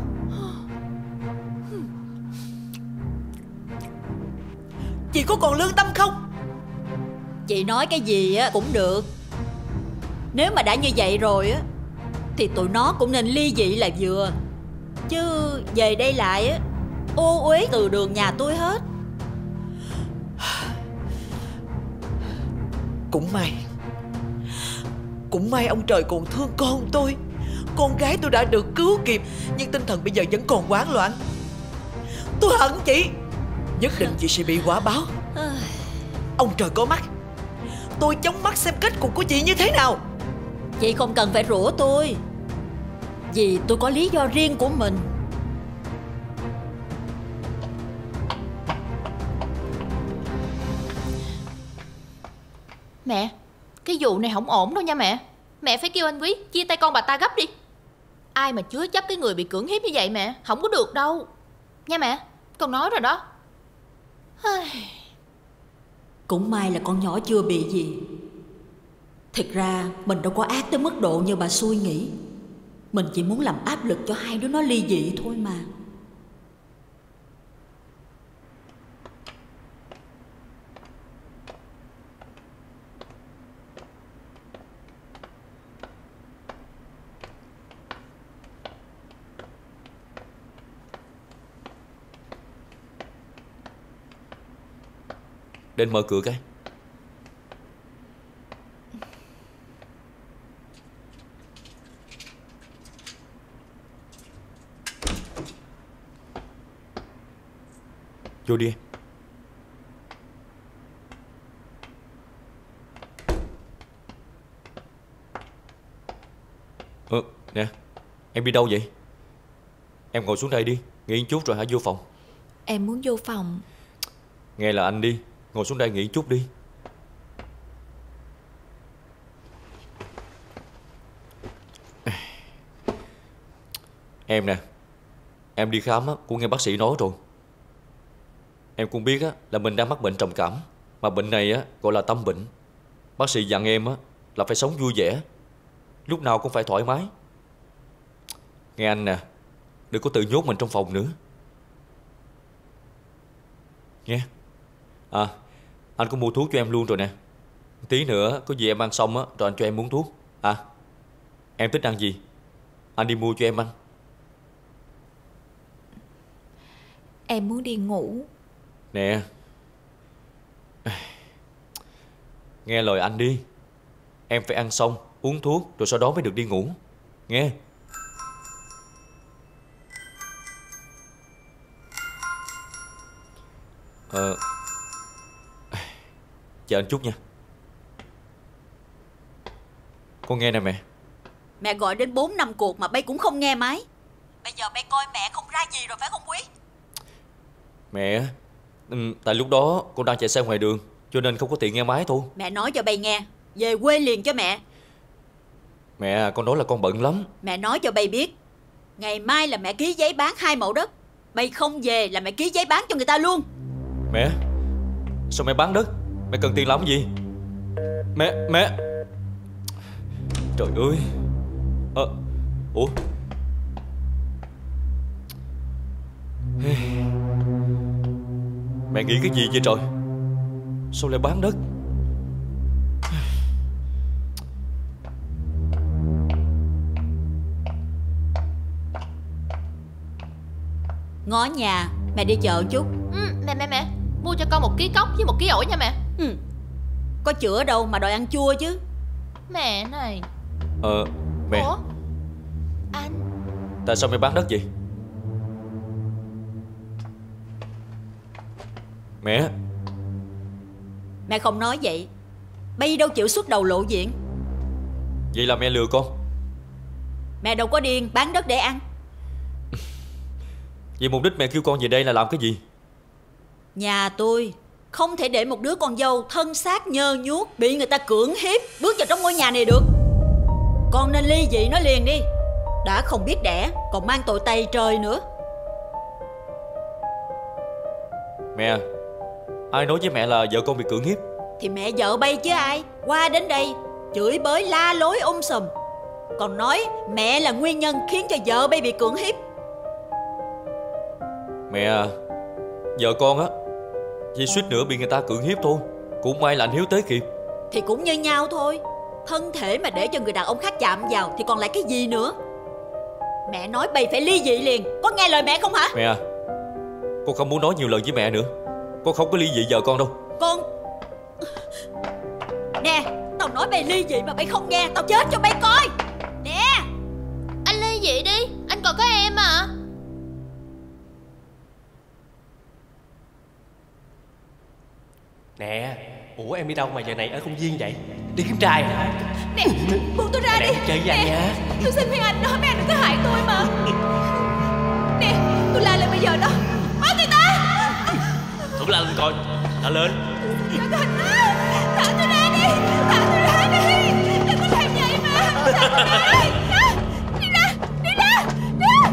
Chị có còn lương tâm không? Chị nói cái gì á cũng được. Nếu mà đã như vậy rồi á thì tụi nó cũng nên ly dị là vừa. Chứ về đây lại á ô uế từ đường nhà tôi hết. Cũng may ông trời còn thương con tôi. Con gái tôi đã được cứu kịp, nhưng tinh thần bây giờ vẫn còn hoảng loạn. Tôi hận chị. Nhất định chị sẽ bị quả báo. Ông trời có mắt. Tôi chống mắt xem kết cục của chị như thế nào. Chị không cần phải rủa tôi, vì tôi có lý do riêng của mình. Mẹ, cái vụ này không ổn đâu nha mẹ. Mẹ phải kêu anh Quý chia tay con bà ta gấp đi. Ai mà chứa chấp cái người bị cưỡng hiếp như vậy mẹ, không có được đâu. Nha mẹ, con nói rồi đó. Cũng may là con nhỏ chưa bị gì. Thật ra mình đâu có ác tới mức độ như bà xui nghĩ. Mình chỉ muốn làm áp lực cho hai đứa nó ly dị thôi mà. Đến mở cửa cái. Vô đi em. Nè, em đi đâu vậy? Em ngồi xuống đây đi, nghỉ chút rồi hãy vô phòng. Em muốn vô phòng. Nghe là anh đi, ngồi xuống đây nghỉ chút đi. Em nè, em đi khám á, cũng nghe bác sĩ nói rồi. Em cũng biết á, là mình đang mắc bệnh trầm cảm. Mà bệnh này á, gọi là tâm bệnh. Bác sĩ dặn em á, là phải sống vui vẻ, lúc nào cũng phải thoải mái. Nghe anh nè, đừng có tự nhốt mình trong phòng nữa. Nghe. À, anh có mua thuốc cho em luôn rồi nè. Tí nữa có gì em ăn xong á, rồi anh cho em uống thuốc. À, em thích ăn gì? Anh đi mua cho em ăn. Em muốn đi ngủ. Nè, nghe lời anh đi. Em phải ăn xong, uống thuốc, rồi sau đó mới được đi ngủ. Nghe. Chờ anh chút nha. Con nghe nè mẹ. Mẹ gọi đến 4-5 cuộc mà bay cũng không nghe máy. Bây giờ bay coi mẹ không ra gì rồi phải không Quý? Mẹ, tại lúc đó con đang chạy xe ngoài đường, cho nên không có tiện nghe máy thôi. Mẹ nói cho bay nghe, về quê liền cho mẹ. Mẹ, con nói là con bận lắm. Mẹ nói cho bay biết, ngày mai là mẹ ký giấy bán 2 mẫu đất. Bay không về là mẹ ký giấy bán cho người ta luôn. Mẹ, sao mẹ bán đất? Mẹ cần tiền làm gì? Mẹ trời ơi. Ủa, mẹ nghĩ cái gì vậy trời? Sao lại bán đất? Ngó nhà, mẹ đi chợ chút. Mẹ, mua cho con 1 ký cốc với 1 ký ổi nha mẹ. Có chữa đâu mà đòi ăn chua chứ. Mẹ này. Mẹ. Ủa? Anh. Tại sao mẹ bán đất vậy? Mẹ. Mẹ không nói vậy, Bay đâu chịu xuất đầu lộ diện. Vậy là mẹ lừa con. Mẹ đâu có điên bán đất để ăn. Vậy mục đích mẹ kêu con về đây là làm cái gì? Nhà tôi không thể để một đứa con dâu thân xác nhơ nhuốc bị người ta cưỡng hiếp bước vào trong ngôi nhà này được. Con nên ly dị nó liền đi. Đã không biết đẻ còn mang tội tày trời nữa. Mẹ, ai nói với mẹ là vợ con bị cưỡng hiếp? Thì mẹ vợ Bay chứ ai. Qua đến đây chửi bới la lối sùm, còn nói mẹ là nguyên nhân khiến cho vợ Bay bị cưỡng hiếp. Mẹ, vợ con á chỉ suýt nữa bị người ta cưỡng hiếp thôi. Cũng may là anh Hiếu tới kịp. Thì cũng như nhau thôi. Thân thể mà để cho người đàn ông khác chạm vào thì còn lại cái gì nữa. Mẹ nói Bay phải ly dị liền. Có nghe lời mẹ không hả? Mẹ, con không muốn nói nhiều lần với mẹ nữa. Con không có ly dị vợ con đâu. Con nè, tao nói Bay ly dị mà Bay không nghe. Tao chết cho Bay coi. Nè, anh ly dị đi, anh còn có em mà. Nè, ủa em đi đâu mà giờ này ở công viên vậy? Đi kiếm trai hả? Nè, buông tôi ra Nè, đi. chơi với anh nha. Tôi xin mấy anh nói mấy anh đừng có hại tôi mà. Nè, tôi la lên bây giờ đó. Bắt người ta. Thử la lên coi. La lên. Thả tôi ra đi. Thả tôi ra đi. Đừng có làm vậy mà. Thả tôi ra đi. Đi ra. Đi ra. Đi ra.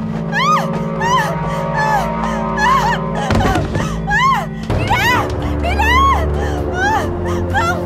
Đi ra. Không.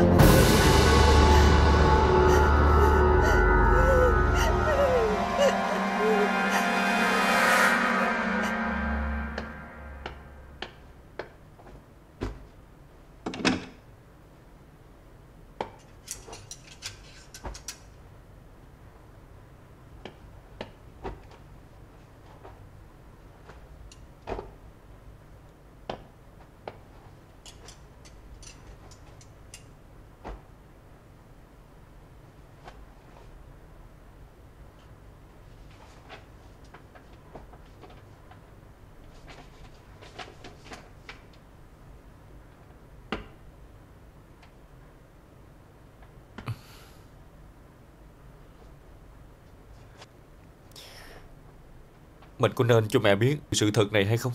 Mình có nên cho mẹ biết sự thật này hay không?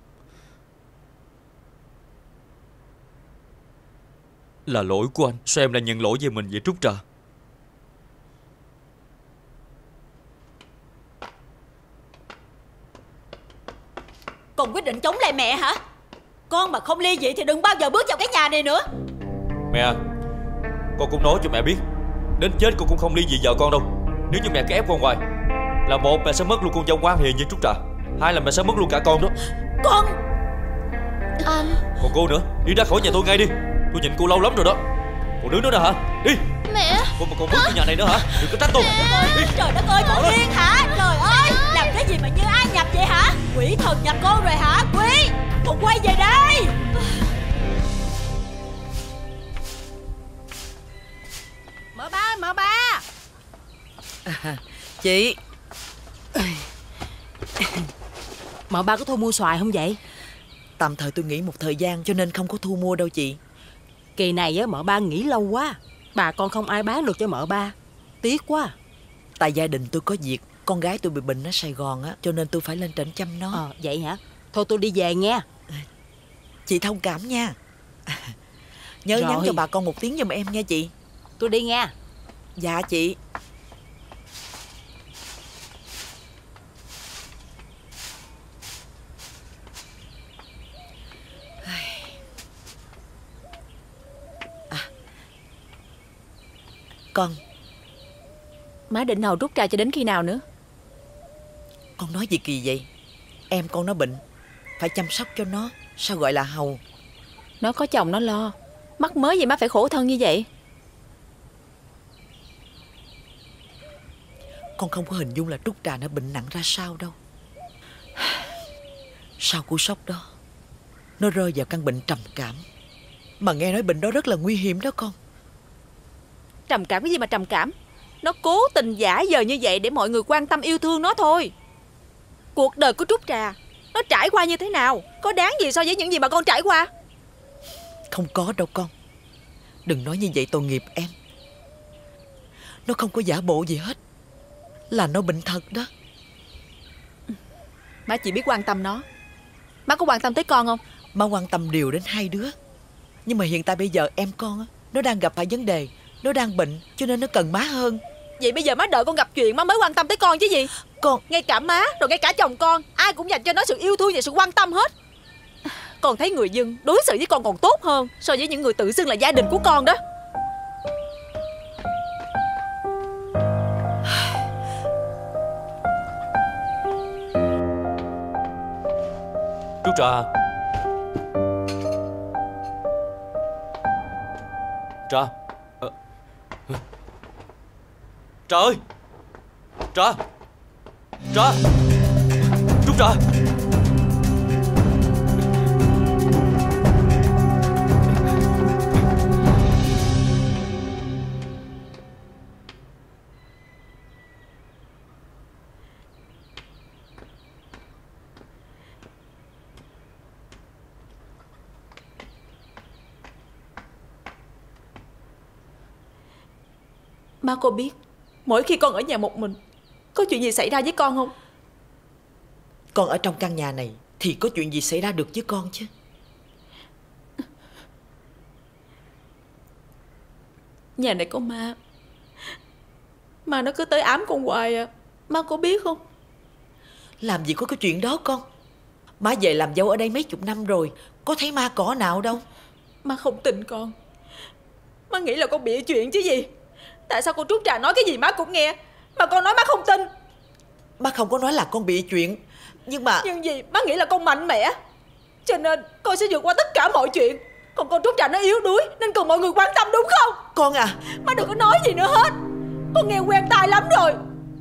Là lỗi của anh. Sao em lại nhận lỗi về mình vậy Trúc Trà? Còn quyết định chống lại mẹ hả? Con mà không ly dị thì đừng bao giờ bước vào cái nhà này nữa. Mẹ, con cũng nói cho mẹ biết, đến chết con cũng không ly dị vợ con đâu. Nếu như mẹ cứ ép con hoài, là một, mẹ sẽ mất luôn con dâu ngoan hiền như Trúc Trà. Hai là mẹ sẽ mất luôn cả con đó. Con. Anh. Còn cô nữa, đi ra khỏi nhà tôi ngay đi. Tôi nhìn cô lâu lắm rồi đó. Còn đứng nữa nè hả? Đi. Mẹ. Cô mà còn bước vào nhà này nữa hả? Đừng có trách tôi. Đi. Trời đất ơi, con điên hả? Trời ơi, làm cái gì mà như ai nhập vậy hả? Quỷ thần nhập con rồi hả? Quý, con quay về đây. Mở ba. Chị. Mợ ba có thu mua xoài không vậy? Tạm thời tôi nghỉ một thời gian cho nên không có thu mua đâu chị. Kỳ này á mợ ba nghỉ lâu quá, bà con không ai bán được cho mợ ba. Tiếc quá. Tại gia đình tôi có việc, con gái tôi bị bệnh ở Sài Gòn á, cho nên tôi phải lên trển chăm nó. Vậy hả? Thôi tôi đi về nghe. Chị thông cảm nha. Nhớ Rồi. nhắn cho bà con một tiếng giùm em nha chị. Tôi đi nghe. Dạ chị. Con. Má định hầu Trúc Trà cho đến khi nào nữa? Con nói gì kỳ vậy? Em con nó bệnh, phải chăm sóc cho nó. Sao gọi là hầu? Nó có chồng nó lo, mắc mới gì má phải khổ thân như vậy? Con không có hình dung là Trúc Trà nó bệnh nặng ra sao đâu. Sau cú sốc đó, nó rơi vào căn bệnh trầm cảm. Mà nghe nói bệnh đó rất là nguy hiểm đó con. Trầm cảm cái gì mà trầm cảm? Nó cố tình giả vờ như vậy để mọi người quan tâm yêu thương nó thôi. Cuộc đời của Trúc Trà nó trải qua như thế nào, có đáng gì so với những gì mà con trải qua? Không có đâu con. Đừng nói như vậy, tội nghiệp em. Nó không có giả bộ gì hết. Là nó bệnh thật đó. Má chỉ biết quan tâm nó. Má có quan tâm tới con không? Má quan tâm điều đến hai đứa. Nhưng mà hiện tại bây giờ em con á, nó đang gặp phải vấn đề. Nó đang bệnh cho nên nó cần má hơn. Vậy bây giờ má đợi con gặp chuyện má mới quan tâm tới con chứ gì? Con, ngay cả má rồi ngay cả chồng con, ai cũng dành cho nó sự yêu thương và sự quan tâm hết. Con thấy người dân đối xử với con còn tốt hơn so với những người tự xưng là gia đình của con đó. Trúc Trà. Trà. Trà ơi. Trà. Trà. Trúc Trà. Má có biết mỗi khi con ở nhà một mình có chuyện gì xảy ra với con không? Con ở trong căn nhà này thì có chuyện gì xảy ra được với con chứ? Nhà này có ma. Mà nó cứ tới ám con hoài à. Má có biết không? Làm gì có cái chuyện đó con. Má về làm dâu ở đây mấy chục năm rồi, có thấy ma cỏ nào đâu. Má không tin con. Má nghĩ là con bịa chuyện chứ gì. Tại sao con Trúc Trà nói cái gì má cũng nghe, mà con nói má không tin? Má không có nói là con bịa chuyện. Nhưng gì má nghĩ là con mạnh mẽ, cho nên con sẽ vượt qua tất cả mọi chuyện. Còn con Trúc Trà nó yếu đuối nên cần mọi người quan tâm, đúng không? Con à, má đừng có nói gì nữa hết. Con nghe quen tai lắm rồi.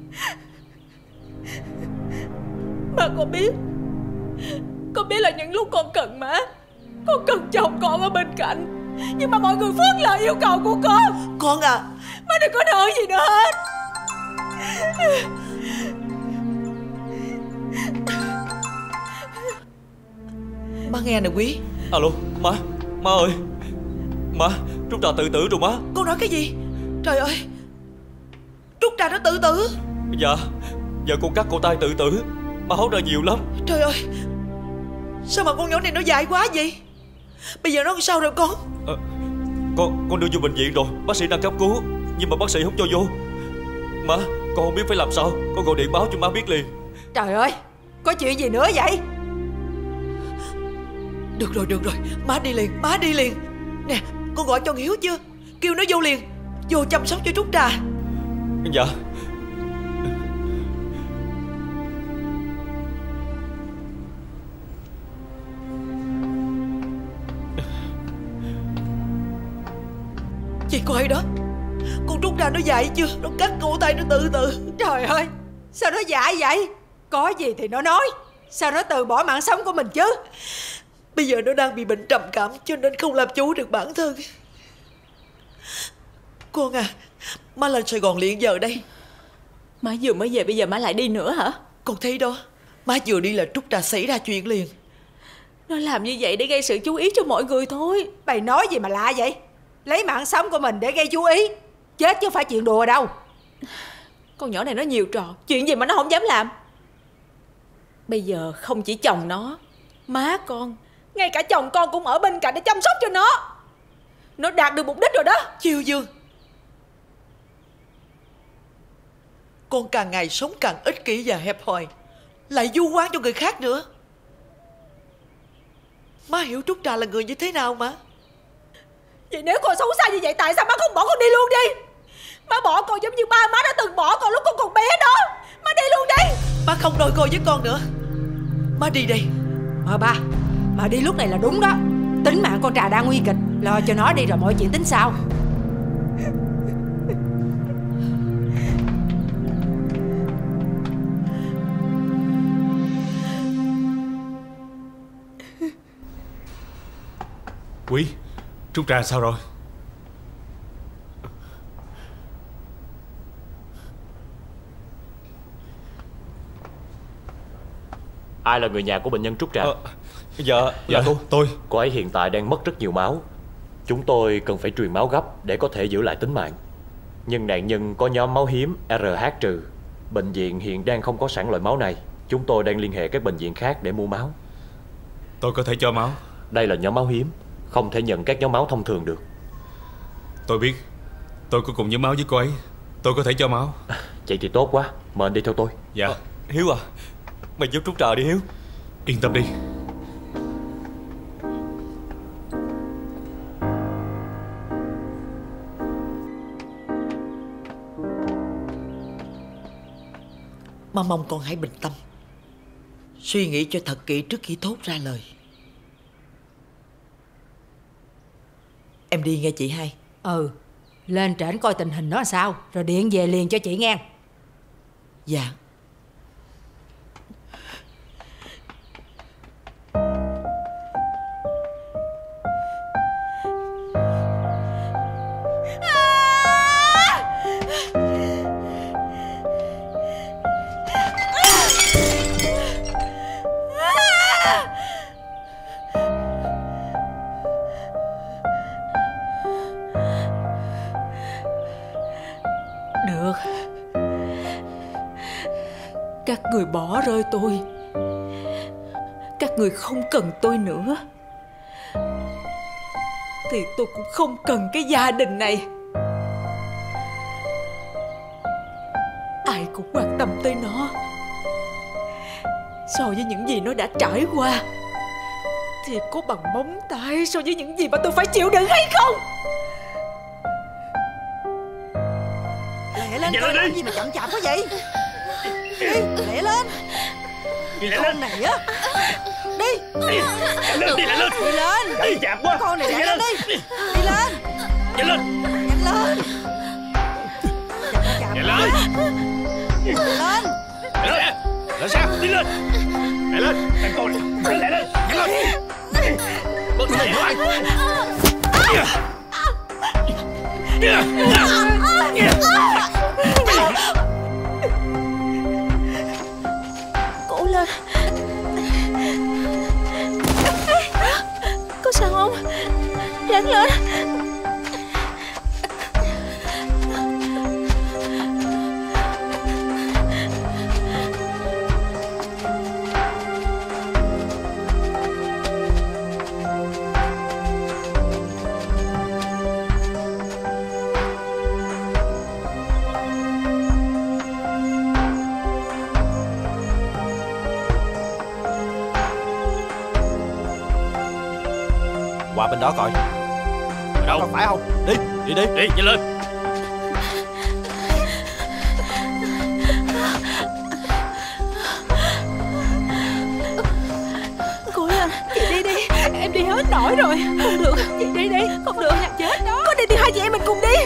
Má con biết là những lúc con cần má, con cần chồng con ở bên cạnh, nhưng mà mọi người phớt lờ yêu cầu của con. Con à, má đừng có nói gì nữa hết. Má nghe nè Quý. Alo, má ơi. Má, Trúc Trà tự tử rồi má. Con nói cái gì? Trời ơi, Trúc Trà nó tự tử? Dạ, giờ con cắt cổ tay tự tử. Má hốt ra nhiều lắm. Trời ơi, sao mà con nhỏ này nó dại quá vậy? Bây giờ nó làm sao rồi con? Con đưa vô bệnh viện rồi, bác sĩ đang cấp cứu, nhưng mà bác sĩ không cho vô. Má, con không biết phải làm sao. Con gọi điện báo cho má biết liền. Trời ơi, có chuyện gì nữa vậy? Được rồi, má đi liền. Nè, con gọi cho Hiếu chưa? Kêu nó vô liền, vô chăm sóc cho Trúc Trà. Dạ. Chị coi đó, con Trúc Trà nó dại chưa? Nó cắt cổ tay nó tự tử. Trời ơi, sao nó dại vậy? Có gì thì nó nói, sao nó từ bỏ mạng sống của mình chứ? Bây giờ nó đang bị bệnh trầm cảm cho nên không làm chủ được bản thân. Con à, má lên Sài Gòn liền giờ đây. Má vừa mới về bây giờ má lại đi nữa hả? Con thấy đó, má vừa đi là Trúc Trà xảy ra chuyện liền. Nó làm như vậy để gây sự chú ý cho mọi người thôi. Bày nói gì mà lạ vậy? Lấy mạng sống của mình để gây chú ý, chết chứ không phải chuyện đùa đâu. Con nhỏ này nó nhiều trò, chuyện gì mà nó không dám làm. Bây giờ không chỉ chồng nó, má con, ngay cả chồng con cũng ở bên cạnh để chăm sóc cho nó. Nó đạt được mục đích rồi đó. Chiêu Dương, con càng ngày sống càng ích kỷ và hẹp hòi, lại vu oan cho người khác nữa. Má hiểu Trúc Trà là người như thế nào mà. Vậy nếu con xấu xa như vậy, tại sao má không bỏ con đi luôn đi? Má bỏ con giống như ba má đã từng bỏ con lúc con còn bé đó. Má đi luôn đi. Má không đôi co với con nữa. Má đi đây. Ba đi lúc này là đúng đó. Tính mạng con Trà đang nguy kịch, lo cho nó đi rồi mọi chuyện tính sau. Quý, Trúc Trà sao rồi? Ai là người nhà của bệnh nhân Trúc Trà? Dạ là tôi. Cô ấy hiện tại đang mất rất nhiều máu. Chúng tôi cần phải truyền máu gấp để có thể giữ lại tính mạng. Nhưng nạn nhân có nhóm máu hiếm RH-. Bệnh viện hiện đang không có sẵn loại máu này. Chúng tôi đang liên hệ các bệnh viện khác để mua máu. Tôi có thể cho máu. Đây là nhóm máu hiếm, không thể nhận các nhóm máu thông thường được. Tôi biết. Tôi có cùng nhóm máu với cô ấy. Tôi có thể cho máu. Vậy thì tốt quá. Mời anh đi theo tôi. Dạ. Hiếu à, mày giúp Trúc Trà đi Hiếu. Yên tâm đi. Mong con hãy bình tâm, suy nghĩ cho thật kỹ trước khi thốt ra lời. Em đi nghe chị hai. Lên trển coi tình hình nó sao, rồi điện về liền cho chị nghe. Dạ. Được. Các người bỏ rơi tôi. Các người không cần tôi nữa, thì tôi cũng không cần cái gia đình này. Ai cũng quan tâm tới nó. So với những gì nó đã trải qua thì có bằng móng tay so với những gì mà tôi phải chịu đựng hay không? Lẹ lên coi, làm gì mà chậm chạp quá vậy? Đi, lẹ lên. Con này á. Đi. Đi lên. Đi lên. Đi chậm quá. Con này lẹ lên đi. Đi lên. Nhanh lên. Nhanh lên. Chậm Nhanh lên. lên. Lên sao? Đi lên. Lẹ lên. Thằng con này. Lẹ lên. Nhanh lên. Bớt nhẹ lại. Cố lên. Có sao không? Ráng lên. Qua bên đó coi. Đâu? Không phải không? Đi, đi, nhanh lên. Cố lên. Chị đi đi. Em đi hết nổi rồi. Không được. Chị đi đi. Không được. Làm chết đó. Có đi thì hai chị em mình cùng đi.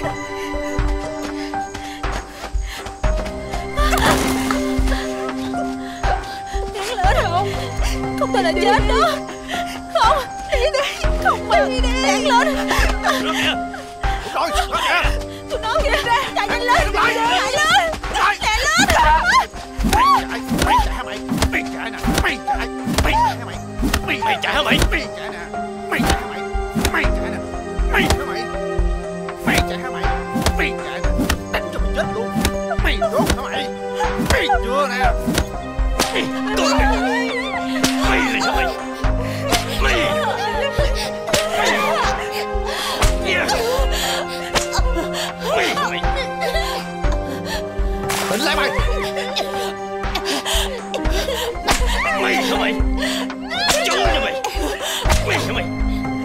Ráng lên không? Không tôi là chết đó. Không. Đi đi. Không mà. Đi đi. Ráng lên. Rồi, Tôi nói kìa. Chạy nhanh lên. Chạy lên. Chạy lên. Mày chạy hả mày? Mày chạy nè. Mày chạy hả mày? Mày chạy hả mày? Mày chạy nè. Mày chạy hả mày? Mày chạy nè. Mày hả mày? Mày chạy hả mày? Mày chạy nè. Đánh cho mày chết luôn. Mày đốt hả mày? Mày chưa nè. Mày là sao mày? Mày. Tỉnh lại mày. Mày hả mày? Trốn cho mày. Mày hả mày?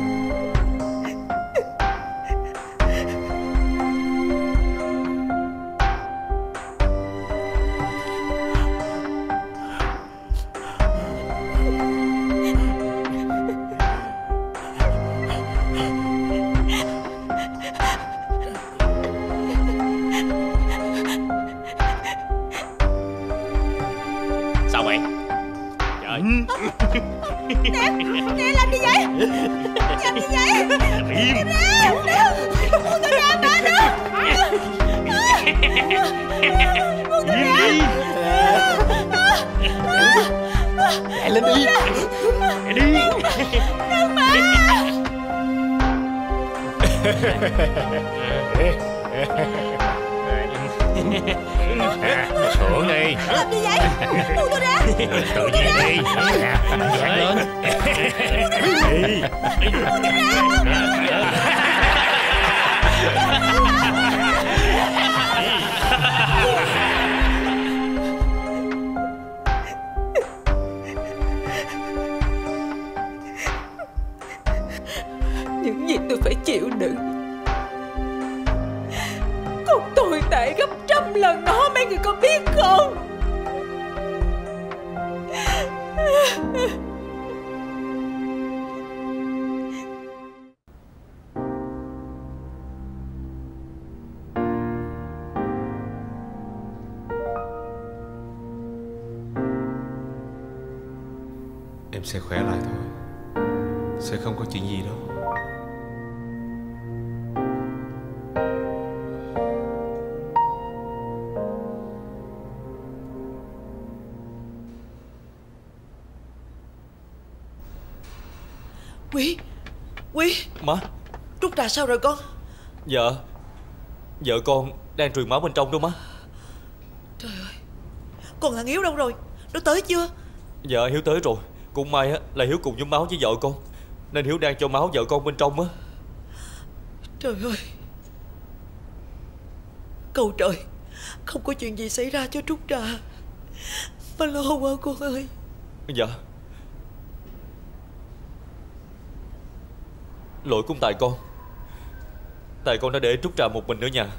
Sao mày? Trời. Nè làm gì vậy? Làm gì vậy? Im. Buông tôi ra má đó. Im đi. Chạy lên đi. Chạy đi. Xuống đi. Làm gì vậy? Buông tôi ra. Tự nhiên đi. Dán lên. Đi. Những gì tôi phải chịu đựng còn tồi tệ gấp trăm lần nó, mấy người có biết không? Em sẽ khỏe lại thôi. Sẽ không có chuyện gì đâu. Quý. Má. Trúc Trà sao rồi con? Dạ, vợ con đang truyền máu bên trong đó má. Trời ơi, còn thằng Hiếu đâu rồi? Nó tới chưa? Dạ Hiếu tới rồi. Cũng may á là Hiếu cùng nhóm máu với vợ con, nên Hiếu đang cho máu vợ con bên trong á. Trời ơi, cầu trời không có chuyện gì xảy ra cho Trúc Trà. Ba lo quá con ơi. Dạ. Lỗi cũng tại con. Tại con đã để Trúc Trà một mình ở nhà.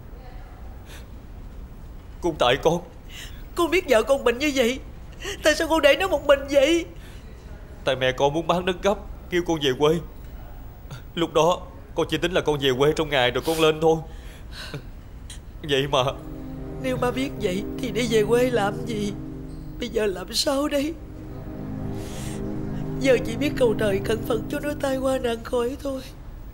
Cũng tại con. Con biết vợ con bệnh như vậy, tại sao con để nó một mình vậy? Tại mẹ con muốn bán đất gấp, kêu con về quê. Lúc đó con chỉ tính là con về quê trong ngày rồi con lên thôi. Vậy mà Nếu ba biết vậy thì đi về quê làm gì? Bây giờ làm sao đây? Giờ chỉ biết cầu trời cẩn phận cho nó tai qua nạn khỏi thôi.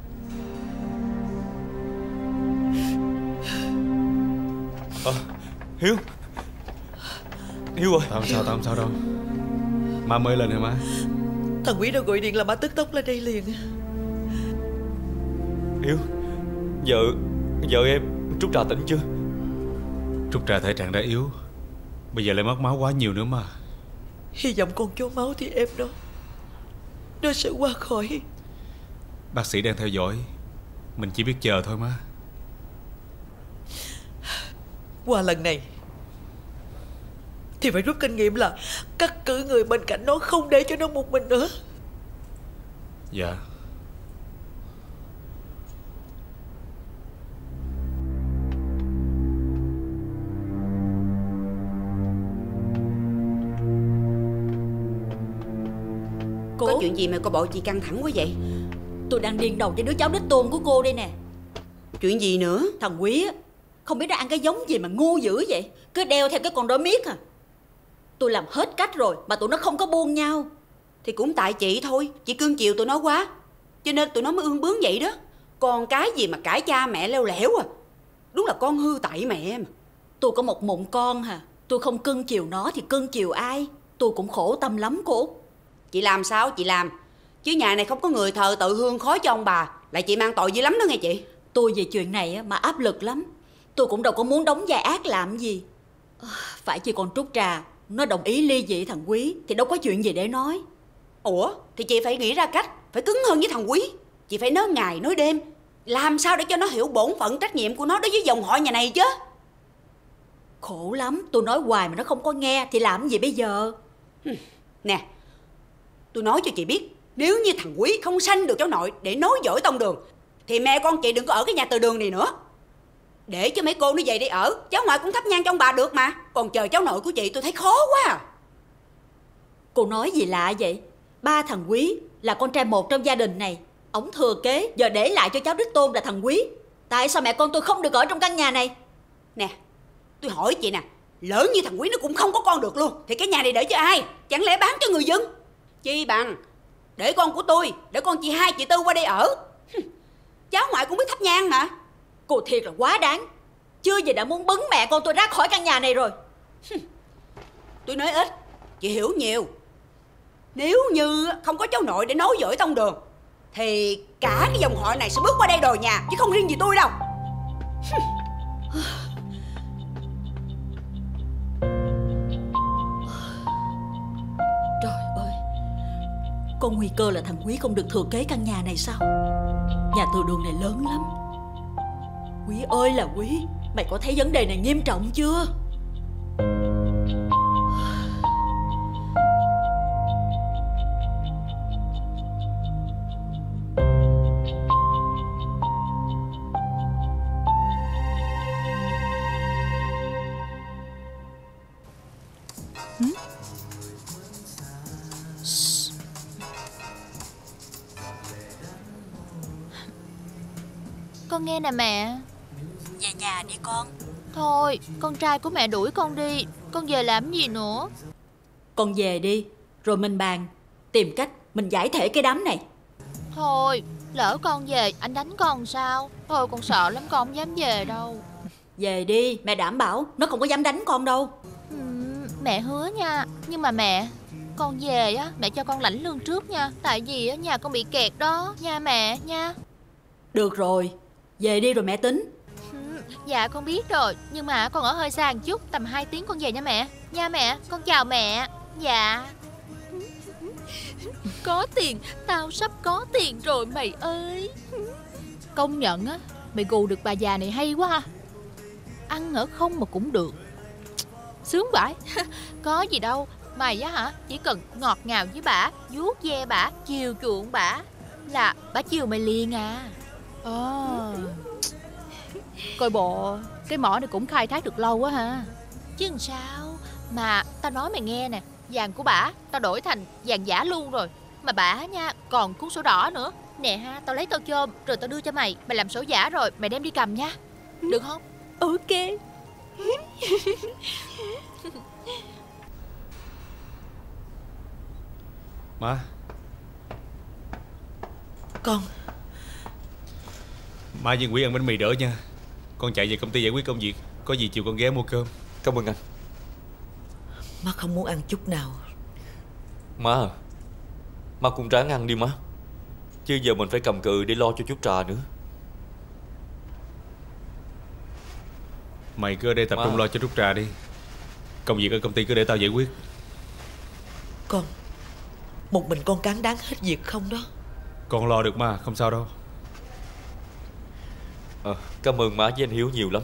Hiếu. Hiếu ơi. Tao không sao đâu. Má mới lên hả má? Thằng Quý đã gọi điện là má tức tốc lên đây liền. Hiếu, vợ em Trúc Trà tỉnh chưa? Trúc Trà thể trạng đã yếu, bây giờ lại mất máu quá nhiều nữa mà. Hy vọng con cho máu thì em nó sẽ qua khỏi. Bác sĩ đang theo dõi, mình chỉ biết chờ thôi má. Qua lần này thì phải rút kinh nghiệm là cắt cử người bên cạnh nó, không để cho nó một mình nữa. Dạ. Có chuyện gì mà cô bộ chị căng thẳng quá vậy? Tôi đang điên đầu với đứa cháu đích tôn của cô đây nè. Chuyện gì nữa? Thằng Quý á, không biết nó ăn cái giống gì mà ngu dữ vậy, cứ đeo theo cái con đỏ miết à. Tôi làm hết cách rồi mà tụi nó không có buông nhau. Thì cũng tại chị thôi, chị cưng chiều tụi nó quá, cho nên tụi nó mới ương bướng vậy đó. Còn cái gì mà cãi cha mẹ leo lẻo à. Đúng là con hư tại mẹ mà. Tôi có một mụn con hà, tôi không cưng chiều nó thì cưng chiều ai? Tôi cũng khổ tâm lắm cô. Chị làm sao chị làm, chứ nhà này không có người thờ tự hương khói cho ông bà, lại chị mang tội dữ lắm đó nghe chị. Tôi về chuyện này mà áp lực lắm. Tôi cũng đâu có muốn đóng vai ác làm gì. Phải chỉ con Trúc Trà nó đồng ý ly dị thằng Quý thì đâu có chuyện gì để nói. Ủa thì chị phải nghĩ ra cách, phải cứng hơn với thằng Quý. Chị phải nói ngày nói đêm, làm sao để cho nó hiểu bổn phận trách nhiệm của nó đối với dòng họ nhà này chứ. Khổ lắm, tôi nói hoài mà nó không có nghe thì làm gì bây giờ? Nè, tôi nói cho chị biết, nếu như thằng Quý không sanh được cháu nội để nối dõi tông đường thì mẹ con chị đừng có ở cái nhà từ đường này nữa. Để cho mấy cô nó về đây ở, cháu ngoại cũng thắp nhang cho ông bà được mà. Còn chờ cháu nội của chị tôi thấy khó quá à. Cô nói gì lạ vậy? Ba thằng Quý là con trai một trong gia đình này. Ông thừa kế, giờ để lại cho cháu đích tôn là thằng Quý. Tại sao mẹ con tôi không được ở trong căn nhà này? Nè, tôi hỏi chị nè, lỡ như thằng Quý nó cũng không có con được luôn thì cái nhà này để cho ai? Chẳng lẽ bán cho người dân? Chi bằng để con của tôi, để con chị hai chị Tư qua đây ở. cháu ngoại cũng biết thắp nhang mà. Cô thiệt là quá đáng. Chưa gì đã muốn bứng mẹ con tôi ra khỏi căn nhà này rồi. Tôi nói ít, chị hiểu nhiều. Nếu như không có cháu nội để nối dõi tông đường thì cả cái dòng họ này sẽ bước qua đây đòi nhà, chứ không riêng gì tôi đâu. Trời ơi, có nguy cơ là thằng Quý không được thừa kế căn nhà này sao? Nhà từ đường này lớn lắm. Quý ơi là Quý, mày có thấy vấn đề này nghiêm trọng chưa? Con nghe nè mẹ. Về nhà đi con. Thôi, con trai của mẹ đuổi con đi. Con về làm gì nữa? Con về đi, rồi mình bàn, tìm cách mình giải thể cái đám này. Thôi, lỡ con về anh đánh con sao? Thôi con sợ lắm, con không dám về đâu. Về đi, mẹ đảm bảo nó không có dám đánh con đâu. Mẹ hứa nha. Nhưng mà mẹ, con về á, mẹ cho con lãnh lương trước nha. Tại vì á, nhà con bị kẹt đó. Nha mẹ, nha. Được rồi, về đi rồi mẹ tính. Dạ con biết rồi. Nhưng mà con ở hơi xa một chút. Tầm 2 tiếng con về nha mẹ. Nha mẹ, con chào mẹ. Dạ. Có tiền, tao sắp có tiền rồi mày ơi. Công nhận á, mày gù được bà già này hay quá ha. Ăn ở không mà cũng được. Sướng vãi. Có gì đâu. Mày á hả, chỉ cần ngọt ngào với bả, vuốt ve bả, chiều chuộng bả là bả chiều mày liền à. Coi bộ cái mỏ này cũng khai thác được lâu quá ha. Chứ làm sao. Mà tao nói mày nghe nè, vàng của bả tao đổi thành vàng giả luôn rồi. Mà bả nha, còn cuốn sổ đỏ nữa. Nè ha, tao lấy tao chôm rồi tao đưa cho mày. Mày làm sổ giả rồi, mày đem đi cầm nha. Được không? Ok. Má. Con. Mai với Quý ăn bánh mì đỡ nha. Con chạy về công ty giải quyết công việc. Có gì chiều con ghé mua cơm. Cảm ơn anh. Má không muốn ăn chút nào. Má cũng ráng ăn đi má. Chứ giờ mình phải cầm cự để lo cho chú Trà nữa. Mày cứ ở đây tập trung lo cho Trúc Trà đi. Công việc ở công ty cứ để tao giải quyết. Con, một mình con cán đáng hết việc không đó. Con lo được mà, không sao đâu. Cảm ơn má với anh Hiếu nhiều lắm.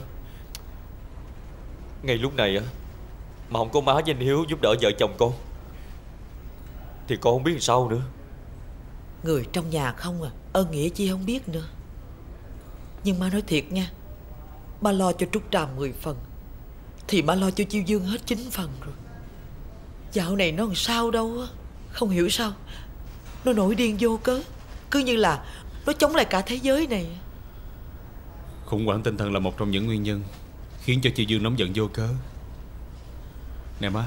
Ngay lúc này á, mà không có má với anh Hiếu giúp đỡ vợ chồng con thì con không biết làm sao nữa. Người trong nhà không à, ơn nghĩa chi không biết nữa. Nhưng má nói thiệt nha, má lo cho Trúc Trà 10 phần thì má lo cho Chiêu Dương hết 9 phần rồi. Dạo này nó làm sao đâu á, không hiểu sao nó nổi điên vô cớ, cứ như là nó chống lại cả thế giới này. Khủng hoảng tinh thần là một trong những nguyên nhân khiến cho Chiêu Dương nóng giận vô cớ. Nè má,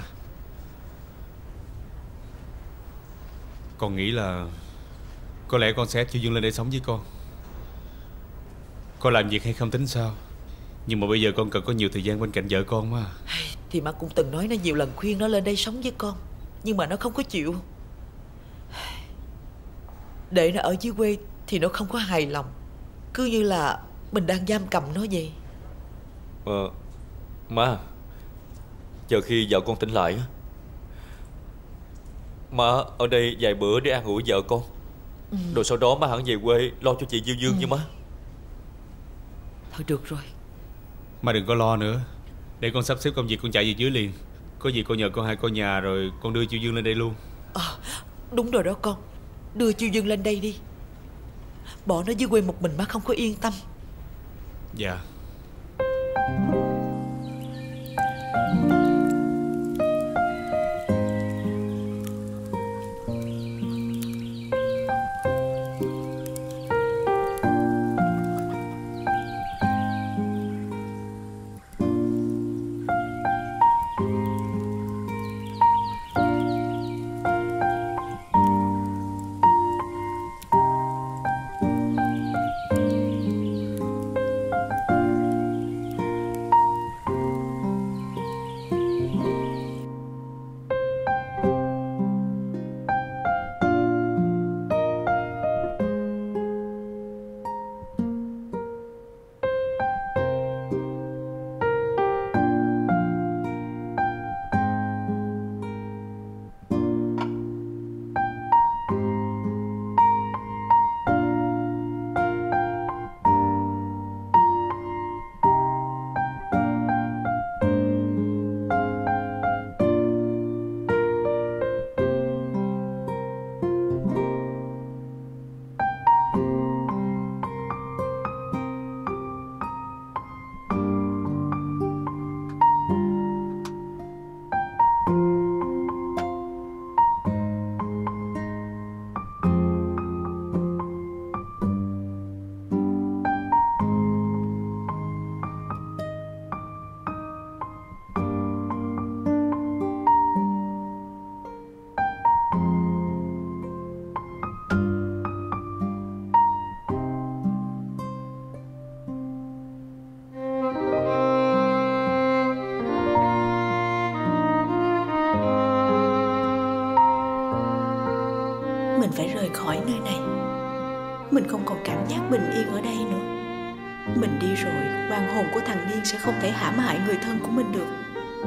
con nghĩ là có lẽ con sẽ ép Chiêu Dương lên để sống với con. Con làm việc hay không tính sao, nhưng mà bây giờ con cần có nhiều thời gian bên cạnh vợ con mà. Thì má cũng từng nói nó nhiều lần khuyên nó lên đây sống với con, nhưng mà nó không có chịu. Để nó ở dưới quê thì nó không có hài lòng, cứ như là mình đang giam cầm nó vậy. Má, chờ khi vợ con tỉnh lại á, má ở đây vài bữa để an ủi vợ con. Rồi sau đó má hẳn về quê lo cho chị Diêu Dương nha má. Thôi được rồi. Má đừng có lo nữa, để con sắp xếp công việc con chạy về dưới liền. Có gì con nhờ con hai con nhà rồi con đưa Chiêu Dương lên đây luôn. Đúng rồi đó con, đưa Chiêu Dương lên đây đi. Bỏ nó dưới quê một mình má không có yên tâm. Dạ. phải rời khỏi nơi này. Mình không còn cảm giác bình yên ở đây nữa. Mình đi rồi, oan hồn của thằng Niên sẽ không thể hãm hại người thân của mình được.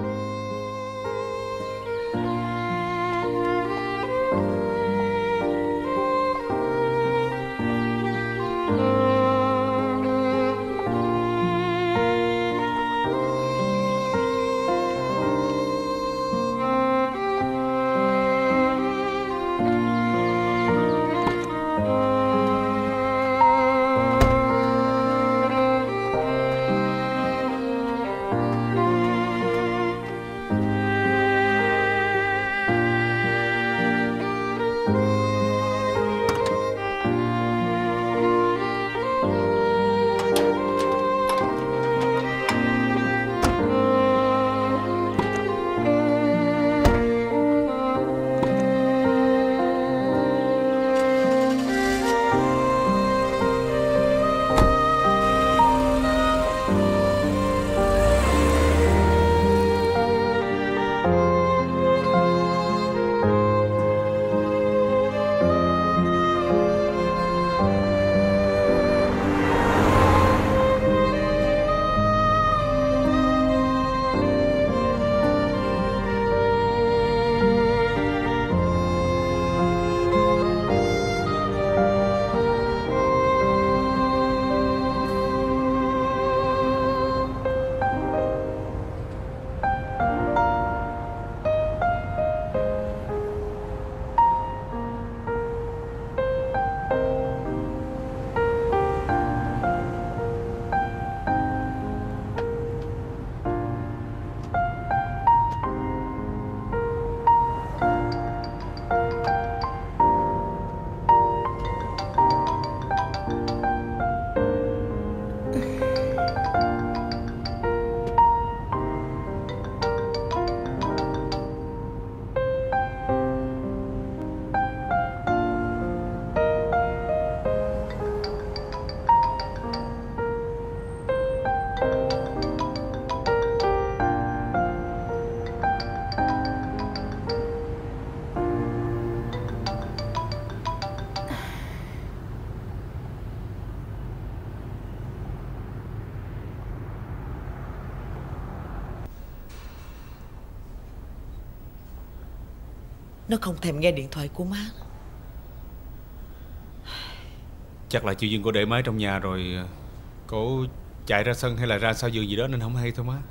Nó không thèm nghe điện thoại của má. Chắc là chị Dương cô để máy trong nhà rồi cô chạy ra sân hay là ra sau giường gì đó nên không hay thôi má.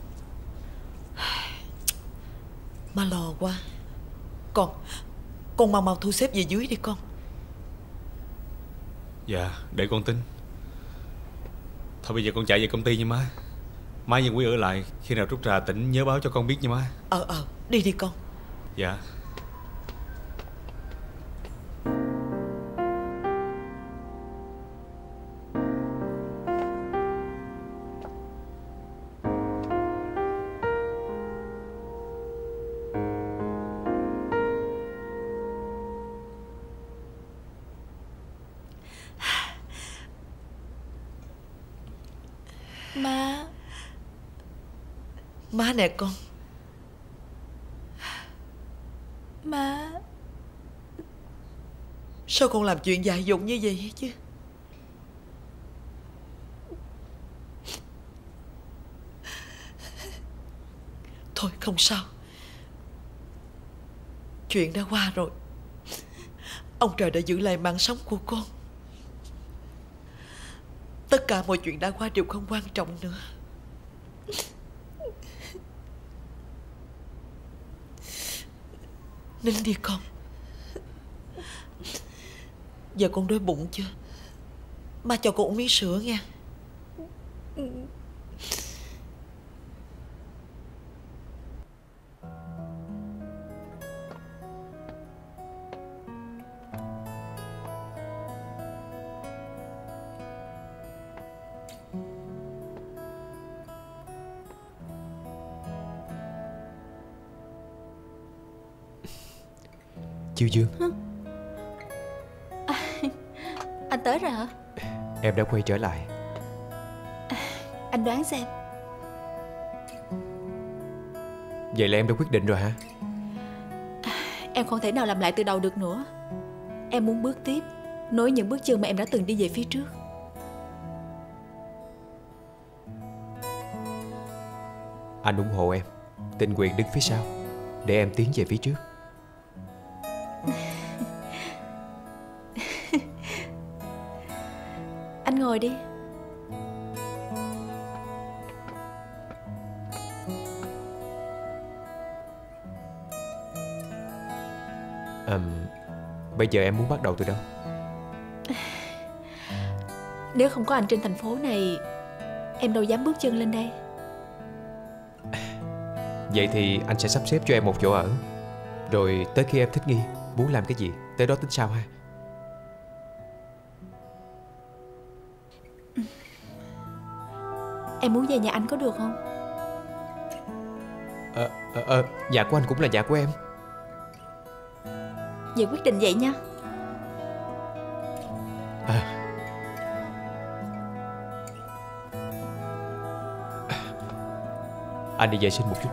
Má lo quá. Con mau thu xếp về dưới đi con. Dạ, để con tính. Thôi bây giờ con chạy về công ty nha má. Má với Quý ở lại, khi nào Trúc Trà tỉnh nhớ báo cho con biết nha má. Đi đi con. Dạ. Má nè con. Má. Sao con làm chuyện dại dột như vậy chứ? Thôi không sao. Chuyện đã qua rồi. Ông trời đã giữ lại mạng sống của con. Tất cả mọi chuyện đã qua đều không quan trọng nữa. Nín đi con. Giờ con đói bụng chưa? Má cho con uống miếng sữa nha. Chiêu Dương. Anh tới rồi hả? Em đã quay trở lại. Anh đoán xem. Vậy là em đã quyết định rồi hả? Em không thể nào làm lại từ đầu được nữa. Em muốn bước tiếp, nối những bước chân mà em đã từng đi về phía trước. Anh ủng hộ em, tình nguyện đứng phía sau để em tiến về phía trước. Anh ngồi đi. Bây giờ em muốn bắt đầu từ đâu? Nếu không có anh trên thành phố này, em đâu dám bước chân lên đây. Vậy thì anh sẽ sắp xếp cho em một chỗ ở, rồi tới khi em thích nghi, muốn làm cái gì, tới đó tính sau ha. Em muốn về nhà anh có được không? Nhà của anh cũng là nhà của em. Vậy quyết định vậy nha. Anh đi vệ sinh một chút.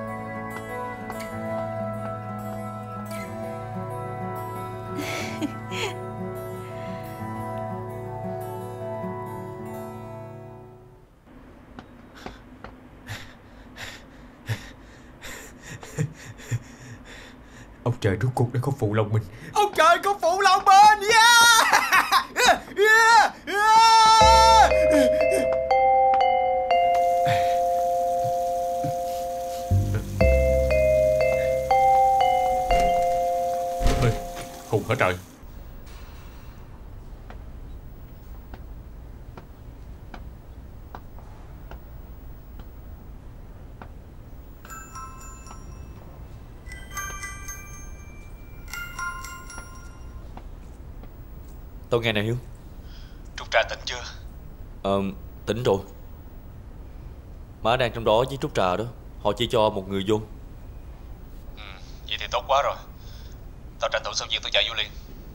Ông trời rốt cuộc đã không phụ lòng mình. Ông trời không phụ lòng mình. Hùng hả trời. Tôi nghe nè Hiếu. Trúc Trà tỉnh chưa? Tỉnh rồi. Má đang trong đó với Trúc Trà đó. Họ chỉ cho một người vô. Vậy thì tốt quá rồi. Tao tranh thủ xong việc tôi chạy vô liền.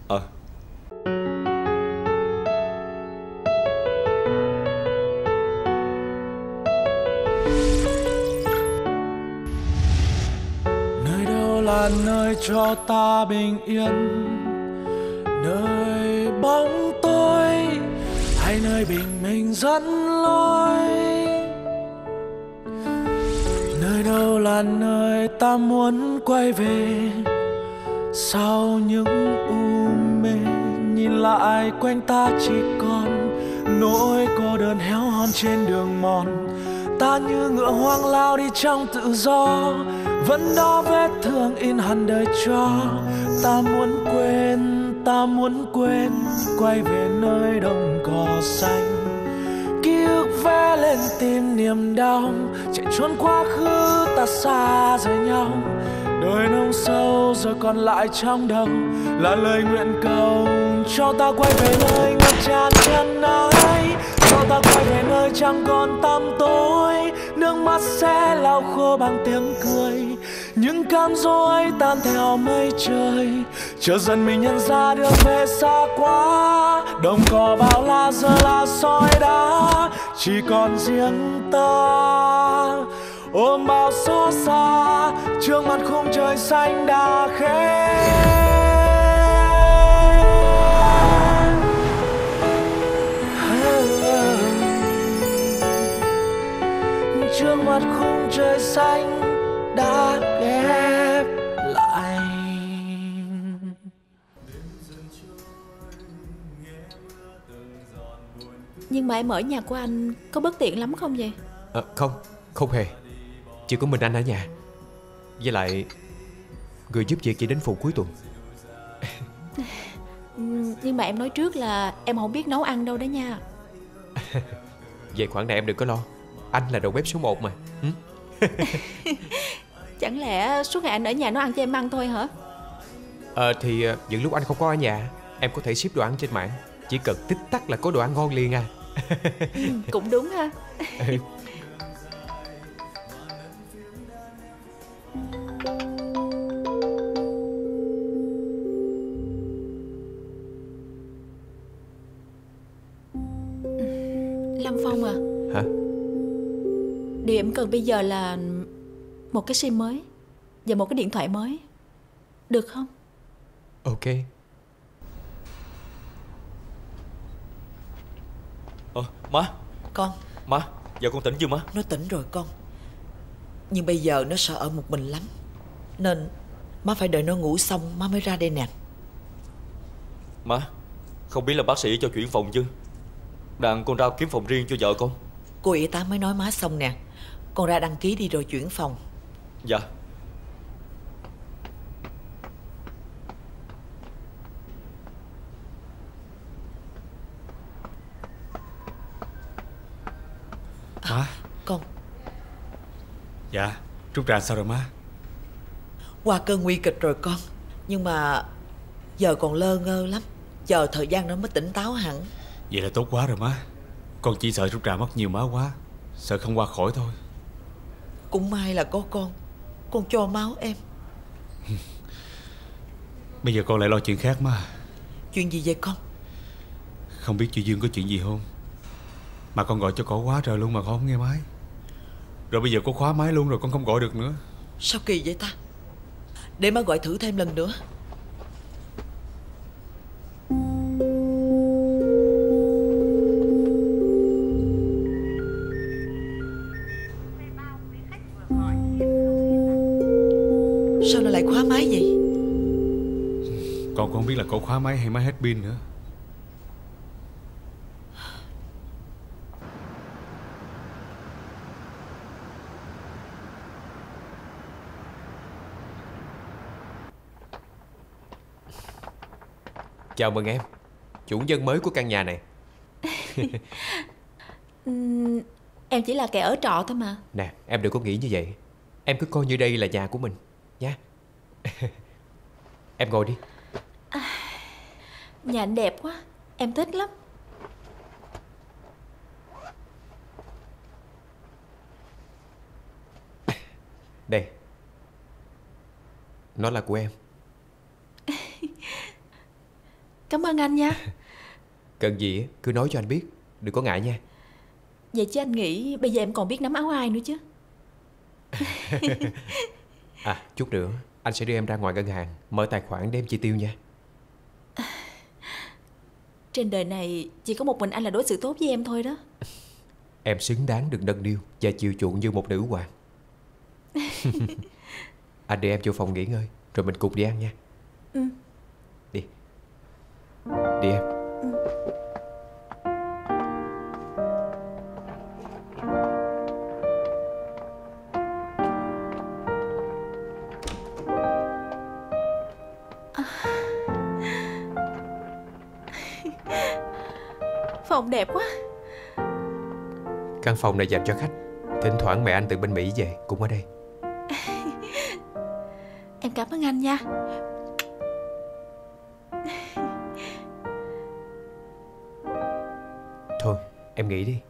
Nơi đâu là nơi cho ta bình yên, nơi bóng tối hay nơi bình minh dẫn lối? Nơi đâu là nơi ta muốn quay về sau những u mê, nhìn lại quanh ta chỉ còn nỗi cô đơn héo hon trên đường mòn. Ta như ngựa hoang lao đi trong tự do, vẫn đó vết thương in hằn đời cho. Ta muốn quên, quay về nơi đồng cỏ xanh. Ký ức vẽ lên tim niềm đau, chạy trốn quá khứ ta xa rời nhau. Đời nông sâu rồi còn lại trong đầu là lời nguyện cầu cho ta quay về nơi ngập tràn chân ái, cho ta quay về nơi chẳng còn tăm tối. Nước mắt sẽ lau khô bằng tiếng cười, những cám dỗ tan theo mây trời. Chợt dần mình nhận ra đường về xa quá, đồng cỏ bao la giờ là sỏi đá, chỉ còn riêng ta ôm bao xót xa trước mặt khung trời xanh đã khép. Trước mặt khung trời xanh đã ghép lại. Nhưng mà em ở nhà của anh có bất tiện lắm không vậy? Không hề. Chỉ có mình anh ở nhà. Với lại người giúp việc chỉ đến phụ cuối tuần. Nhưng mà em nói trước là em không biết nấu ăn đâu đó nha. Về khoản này em đừng có lo, anh là đầu bếp số 1 mà. Chẳng lẽ suốt ngày anh ở nhà nấu ăn cho em ăn thôi hả? Thì những lúc anh không có ở nhà, em có thể ship đồ ăn trên mạng. Chỉ cần tích tắc là có đồ ăn ngon liền à. Cũng đúng ha. Lâm Phong à. Hả? Điều em cần bây giờ là một cái SIM mới và một cái điện thoại mới, được không? Ok. Má. Con. Má, giờ con tỉnh chưa má? Nó tỉnh rồi con. Nhưng bây giờ nó sợ ở một mình lắm, nên má phải đợi nó ngủ xong má mới ra đây nè. Má, không biết là bác sĩ cho chuyển phòng chứ? Đặng con ra kiếm phòng riêng cho vợ con. Cô y tá mới nói má xong nè. Con ra đăng ký đi rồi chuyển phòng. Dạ. Má. Con. Dạ, Trúc Trà sao rồi má? Qua cơn nguy kịch rồi con. Nhưng mà giờ còn lơ ngơ lắm. Chờ thời gian nó mới tỉnh táo hẳn. Vậy là tốt quá rồi má. Con chỉ sợ Trúc Trà mất nhiều máu quá, sợ không qua khỏi thôi. Cũng may là có con. Con cho máu em. Bây giờ con lại lo chuyện khác má. Chuyện gì vậy con? Không biết chị Dương có chuyện gì không, mà con gọi cho cổ quá trời luôn mà con không nghe máy. Rồi bây giờ có khóa máy luôn rồi, con không gọi được nữa. Sao kỳ vậy ta? Để má gọi thử thêm lần nữa. Sao nó lại khóa máy vậy? Con cũng không biết là cổ khóa máy hay máy hết pin nữa. Chào mừng em, chủ nhân mới của căn nhà này. Em chỉ là kẻ ở trọ thôi mà. Nè, em đừng có nghĩ như vậy. Em cứ coi như đây là nhà của mình nha. Em ngồi đi. Nhà anh đẹp quá, em thích lắm. Đây, nó là của em. Cảm ơn anh nha. Cần gì á, cứ nói cho anh biết, đừng có ngại nha. Vậy chứ anh nghĩ bây giờ em còn biết nắm áo ai nữa chứ. À, chút nữa anh sẽ đưa em ra ngoài ngân hàng mở tài khoản để em chi tiêu nha. Trên đời này chỉ có một mình anh là đối xử tốt với em thôi đó. Em xứng đáng được nâng niu và chiều chuộng như một nữ hoàng. Anh đưa em vô phòng nghỉ ngơi, rồi mình cùng đi ăn nha. Đi. Đi em. Phòng đẹp quá. Căn phòng này dành cho khách. Thỉnh thoảng mẹ anh từ bên Mỹ về cũng ở đây. Em cảm ơn anh nha. Thôi em nghỉ đi.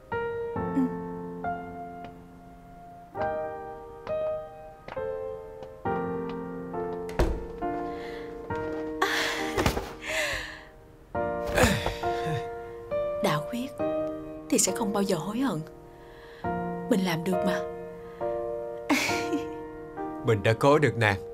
Đã quyết thì sẽ không bao giờ hối hận. Mình làm được mà. Mình đã có được nàng.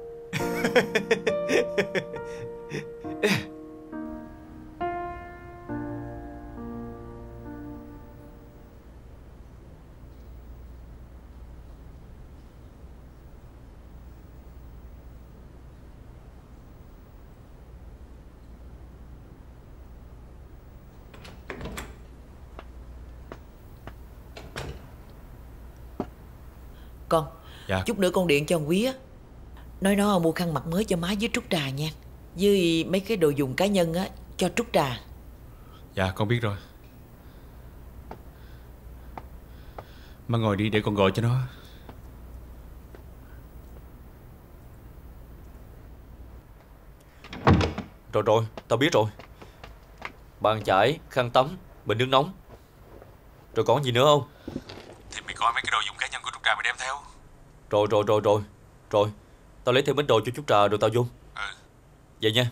Con. Dạ. Chút nữa con điện cho ông Quý á, nói nó mua khăn mặt mới cho má với Trúc Trà nha. Với mấy cái đồ dùng cá nhân á cho Trúc Trà. Dạ con biết rồi. Má ngồi đi để con gọi cho nó. Rồi rồi, tao biết rồi. Bàn chải, khăn tắm, bình nước nóng. Rồi còn gì nữa không? Thì mày coi mấy cái đồ dùng cá nhân của Trúc Trà mày đem theo. Rồi, tao lấy thêm ít đồ cho Trúc Trà rồi tao vô. Vậy nha.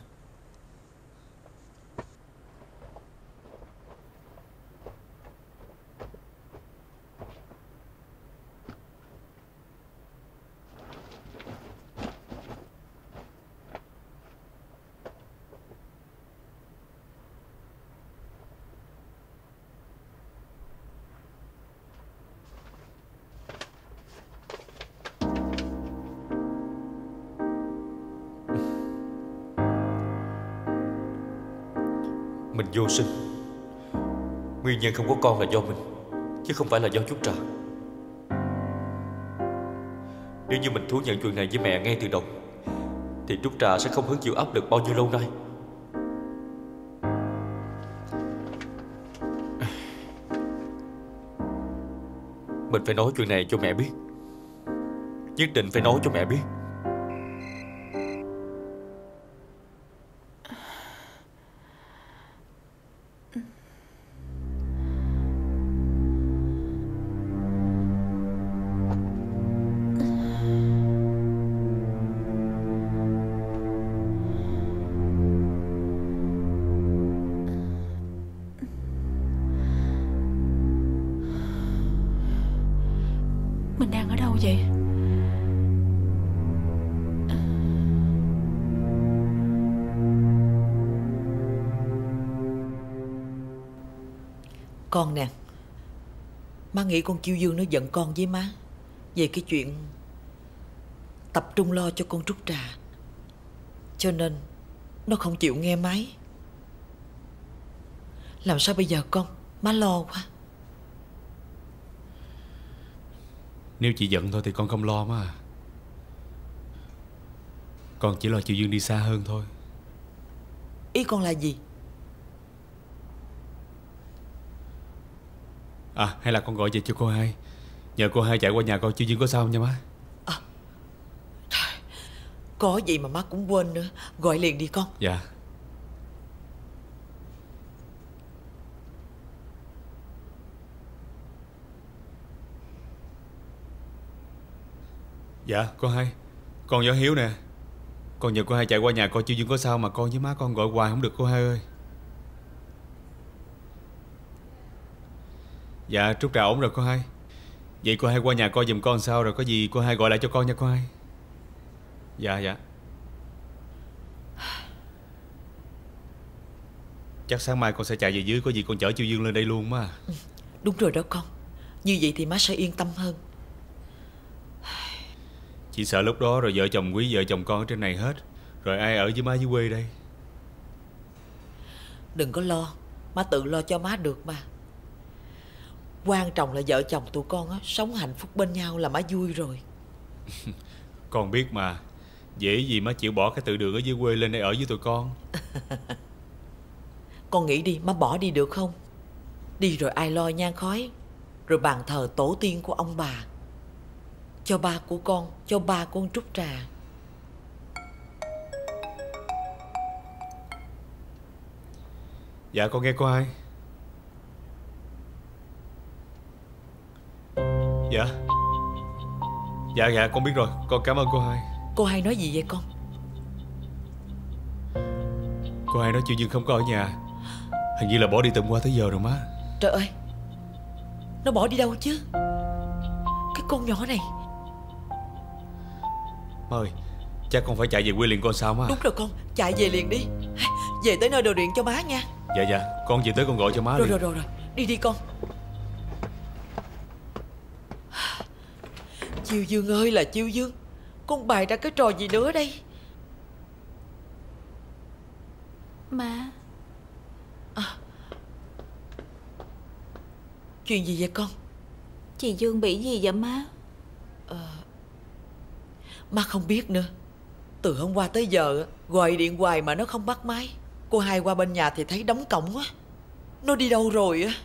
Mình vô sinh. Nguyên nhân không có con là do mình, chứ không phải là do Trúc Trà. Nếu như mình thú nhận chuyện này với mẹ ngay từ đầu, thì Trúc Trà sẽ không hứng chịu áp lực bao nhiêu lâu nay. Mình phải nói chuyện này cho mẹ biết. Nhất định phải nói cho mẹ biết. Mình đang ở đâu vậy? Con nè, má nghĩ con Chiêu Dương nó giận con với má về cái chuyện tập trung lo cho con Trúc Trà, cho nên nó không chịu nghe máy. Làm sao bây giờ con? Má lo quá. Nếu chị giận thôi thì con không lo má à. Con chỉ lo Chiêu Dương đi xa hơn thôi. Ý con là gì? À, hay là con gọi về cho cô hai, nhờ cô hai chạy qua nhà coi Chiêu Dương có sao không nha má. Có gì mà má cũng quên nữa. Gọi liền đi con. Dạ. Dạ, cô hai, con Võ Hiếu nè. Con nhờ cô hai chạy qua nhà coi Chiêu Dương có sao mà con với má con gọi hoài không được cô hai ơi. Dạ, Trúc Trà ổn rồi cô hai. Vậy cô hai qua nhà coi giùm con sao, rồi có gì cô hai gọi lại cho con nha cô hai. Dạ, dạ. Chắc sáng mai con sẽ chạy về dưới, có gì con chở Chiêu Dương lên đây luôn má. Đúng rồi đó con. Như vậy thì má sẽ yên tâm hơn. Chỉ sợ lúc đó rồi vợ chồng Quý, vợ chồng con ở trên này hết, rồi ai ở với má dưới quê đây. Đừng có lo, má tự lo cho má được mà. Quan trọng là vợ chồng tụi con á, sống hạnh phúc bên nhau là má vui rồi. Con biết mà. Dễ gì má chịu bỏ cái tự đường ở dưới quê lên đây ở với tụi con. Con nghĩ đi, má bỏ đi được không? Đi rồi ai lo nhang khói, rồi bàn thờ tổ tiên của ông bà, cho ba của con, cho ba con Trúc Trà. Dạ con nghe cô hai. Dạ. Dạ con biết rồi, con cảm ơn cô hai. Cô hai nói gì vậy con? Cô hai nói Chiêu Dương không có ở nhà, hình như là bỏ đi từ hôm qua tới giờ rồi má. Trời ơi, nó bỏ đi đâu chứ? Cái con nhỏ này. Má ơi, chắc con phải chạy về quê liền con sao má. Đúng rồi con, chạy về liền đi. Về tới nơi đồ điện cho má nha. Dạ, con về tới con gọi cho má liền. Rồi, đi đi con. Chiêu Dương ơi là Chiêu Dương, con bày ra cái trò gì nữa đây? Má. Chuyện gì vậy con? Chị Dương bị gì vậy má? Má không biết nữa. Từ hôm qua tới giờ gọi điện hoài mà nó không bắt máy. Cô hai qua bên nhà thì thấy đóng cổng á. Nó đi đâu rồi á?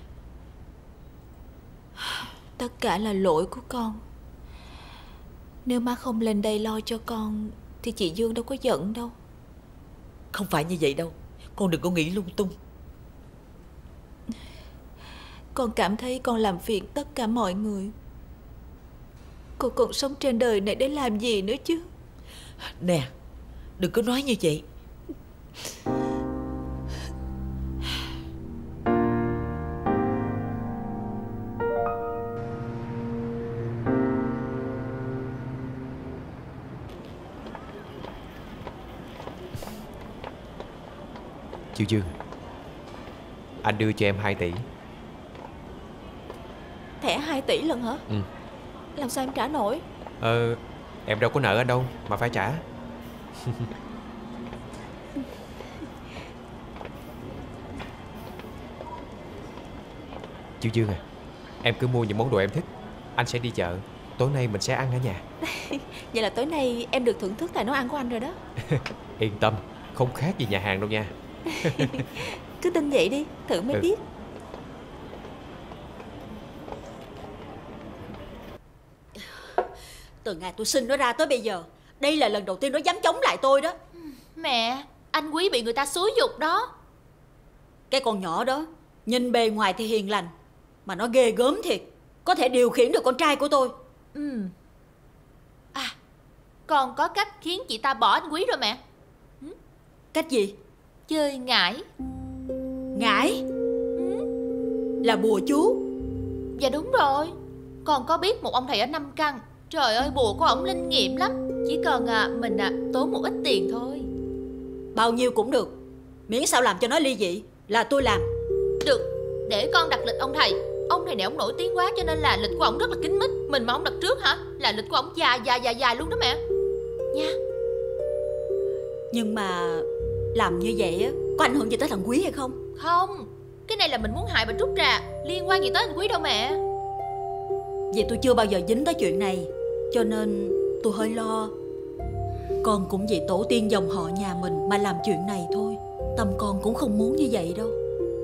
Tất cả là lỗi của con. Nếu má không lên đây lo cho con thì chị Dương đâu có giận đâu. Không phải như vậy đâu. Con đừng có nghĩ lung tung. Con cảm thấy con làm phiền tất cả mọi người. Cô còn sống trên đời này để làm gì nữa chứ? Nè, đừng có nói như vậy. Chiêu Dương, anh đưa cho em 2 tỷ. Thẻ 2 tỷ lần hả? Ừ. Làm sao em trả nổi? Em đâu có nợ anh đâu mà phải trả. Chiêu Dương à, em cứ mua những món đồ em thích. Anh sẽ đi chợ. Tối nay mình sẽ ăn ở nhà. Vậy là tối nay em được thưởng thức tài nấu ăn của anh rồi đó. Yên tâm, không khác gì nhà hàng đâu nha. Cứ tin vậy đi, thử mới biết. Từ ngày tôi sinh nó ra tới bây giờ, đây là lần đầu tiên nó dám chống lại tôi đó. Mẹ, anh Quý bị người ta xúi giục đó. Cái con nhỏ đó nhìn bề ngoài thì hiền lành, mà nó ghê gớm thiệt. Có thể điều khiển được con trai của tôi. À, còn có cách khiến chị ta bỏ anh Quý rồi mẹ. Cách gì? Chơi ngải. Ngải? Là bùa chú? Dạ đúng rồi. Còn có biết một ông thầy ở Nam Căn. Trời ơi, bùa của ổng linh nghiệm lắm. Chỉ cần mình tốn một ít tiền thôi. Bao nhiêu cũng được, miễn sao làm cho nó ly dị là tôi làm. Được, để con đặt lịch ông thầy. Ông thầy này ổng nổi tiếng quá cho nên là lịch của ổng rất là kín mít. Mình mà ổng đặt trước hả, là lịch của ổng dài luôn đó mẹ nha. Nhưng mà làm như vậy á, có ảnh hưởng gì tới thằng Quý hay không? Không, cái này là mình muốn hại bà Trúc Trà, liên quan gì tới anh Quý đâu mẹ. Vì tôi chưa bao giờ dính tới chuyện này, cho nên tôi hơi lo. Con cũng vì tổ tiên dòng họ nhà mình mà làm chuyện này thôi. Tâm con cũng không muốn như vậy đâu.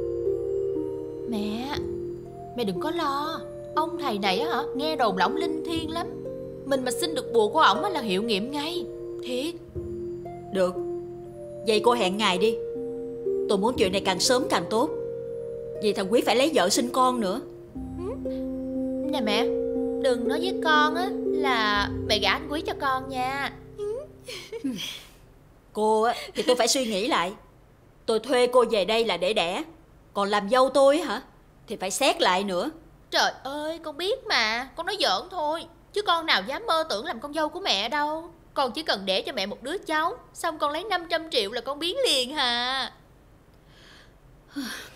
Mẹ đừng có lo. Ông thầy này á hả, nghe đồn là ổng linh thiêng lắm. Mình mà xin được bùa của ổng là hiệu nghiệm ngay. Thiệt. Được, vậy cô hẹn ngày đi. Tôi muốn chuyện này càng sớm càng tốt. Vì thằng Quý phải lấy vợ sinh con nữa. Nè mẹ, đừng nói với con á là mẹ gả anh Quý cho con nha. Cô á thì tôi phải suy nghĩ lại. Tôi thuê cô về đây là để đẻ, còn làm dâu tôi hả thì phải xét lại nữa. Trời ơi, con biết mà, con nói giỡn thôi. Chứ con nào dám mơ tưởng làm con dâu của mẹ đâu. Con chỉ cần đẻ cho mẹ một đứa cháu, xong con lấy 500 triệu là con biến liền hà.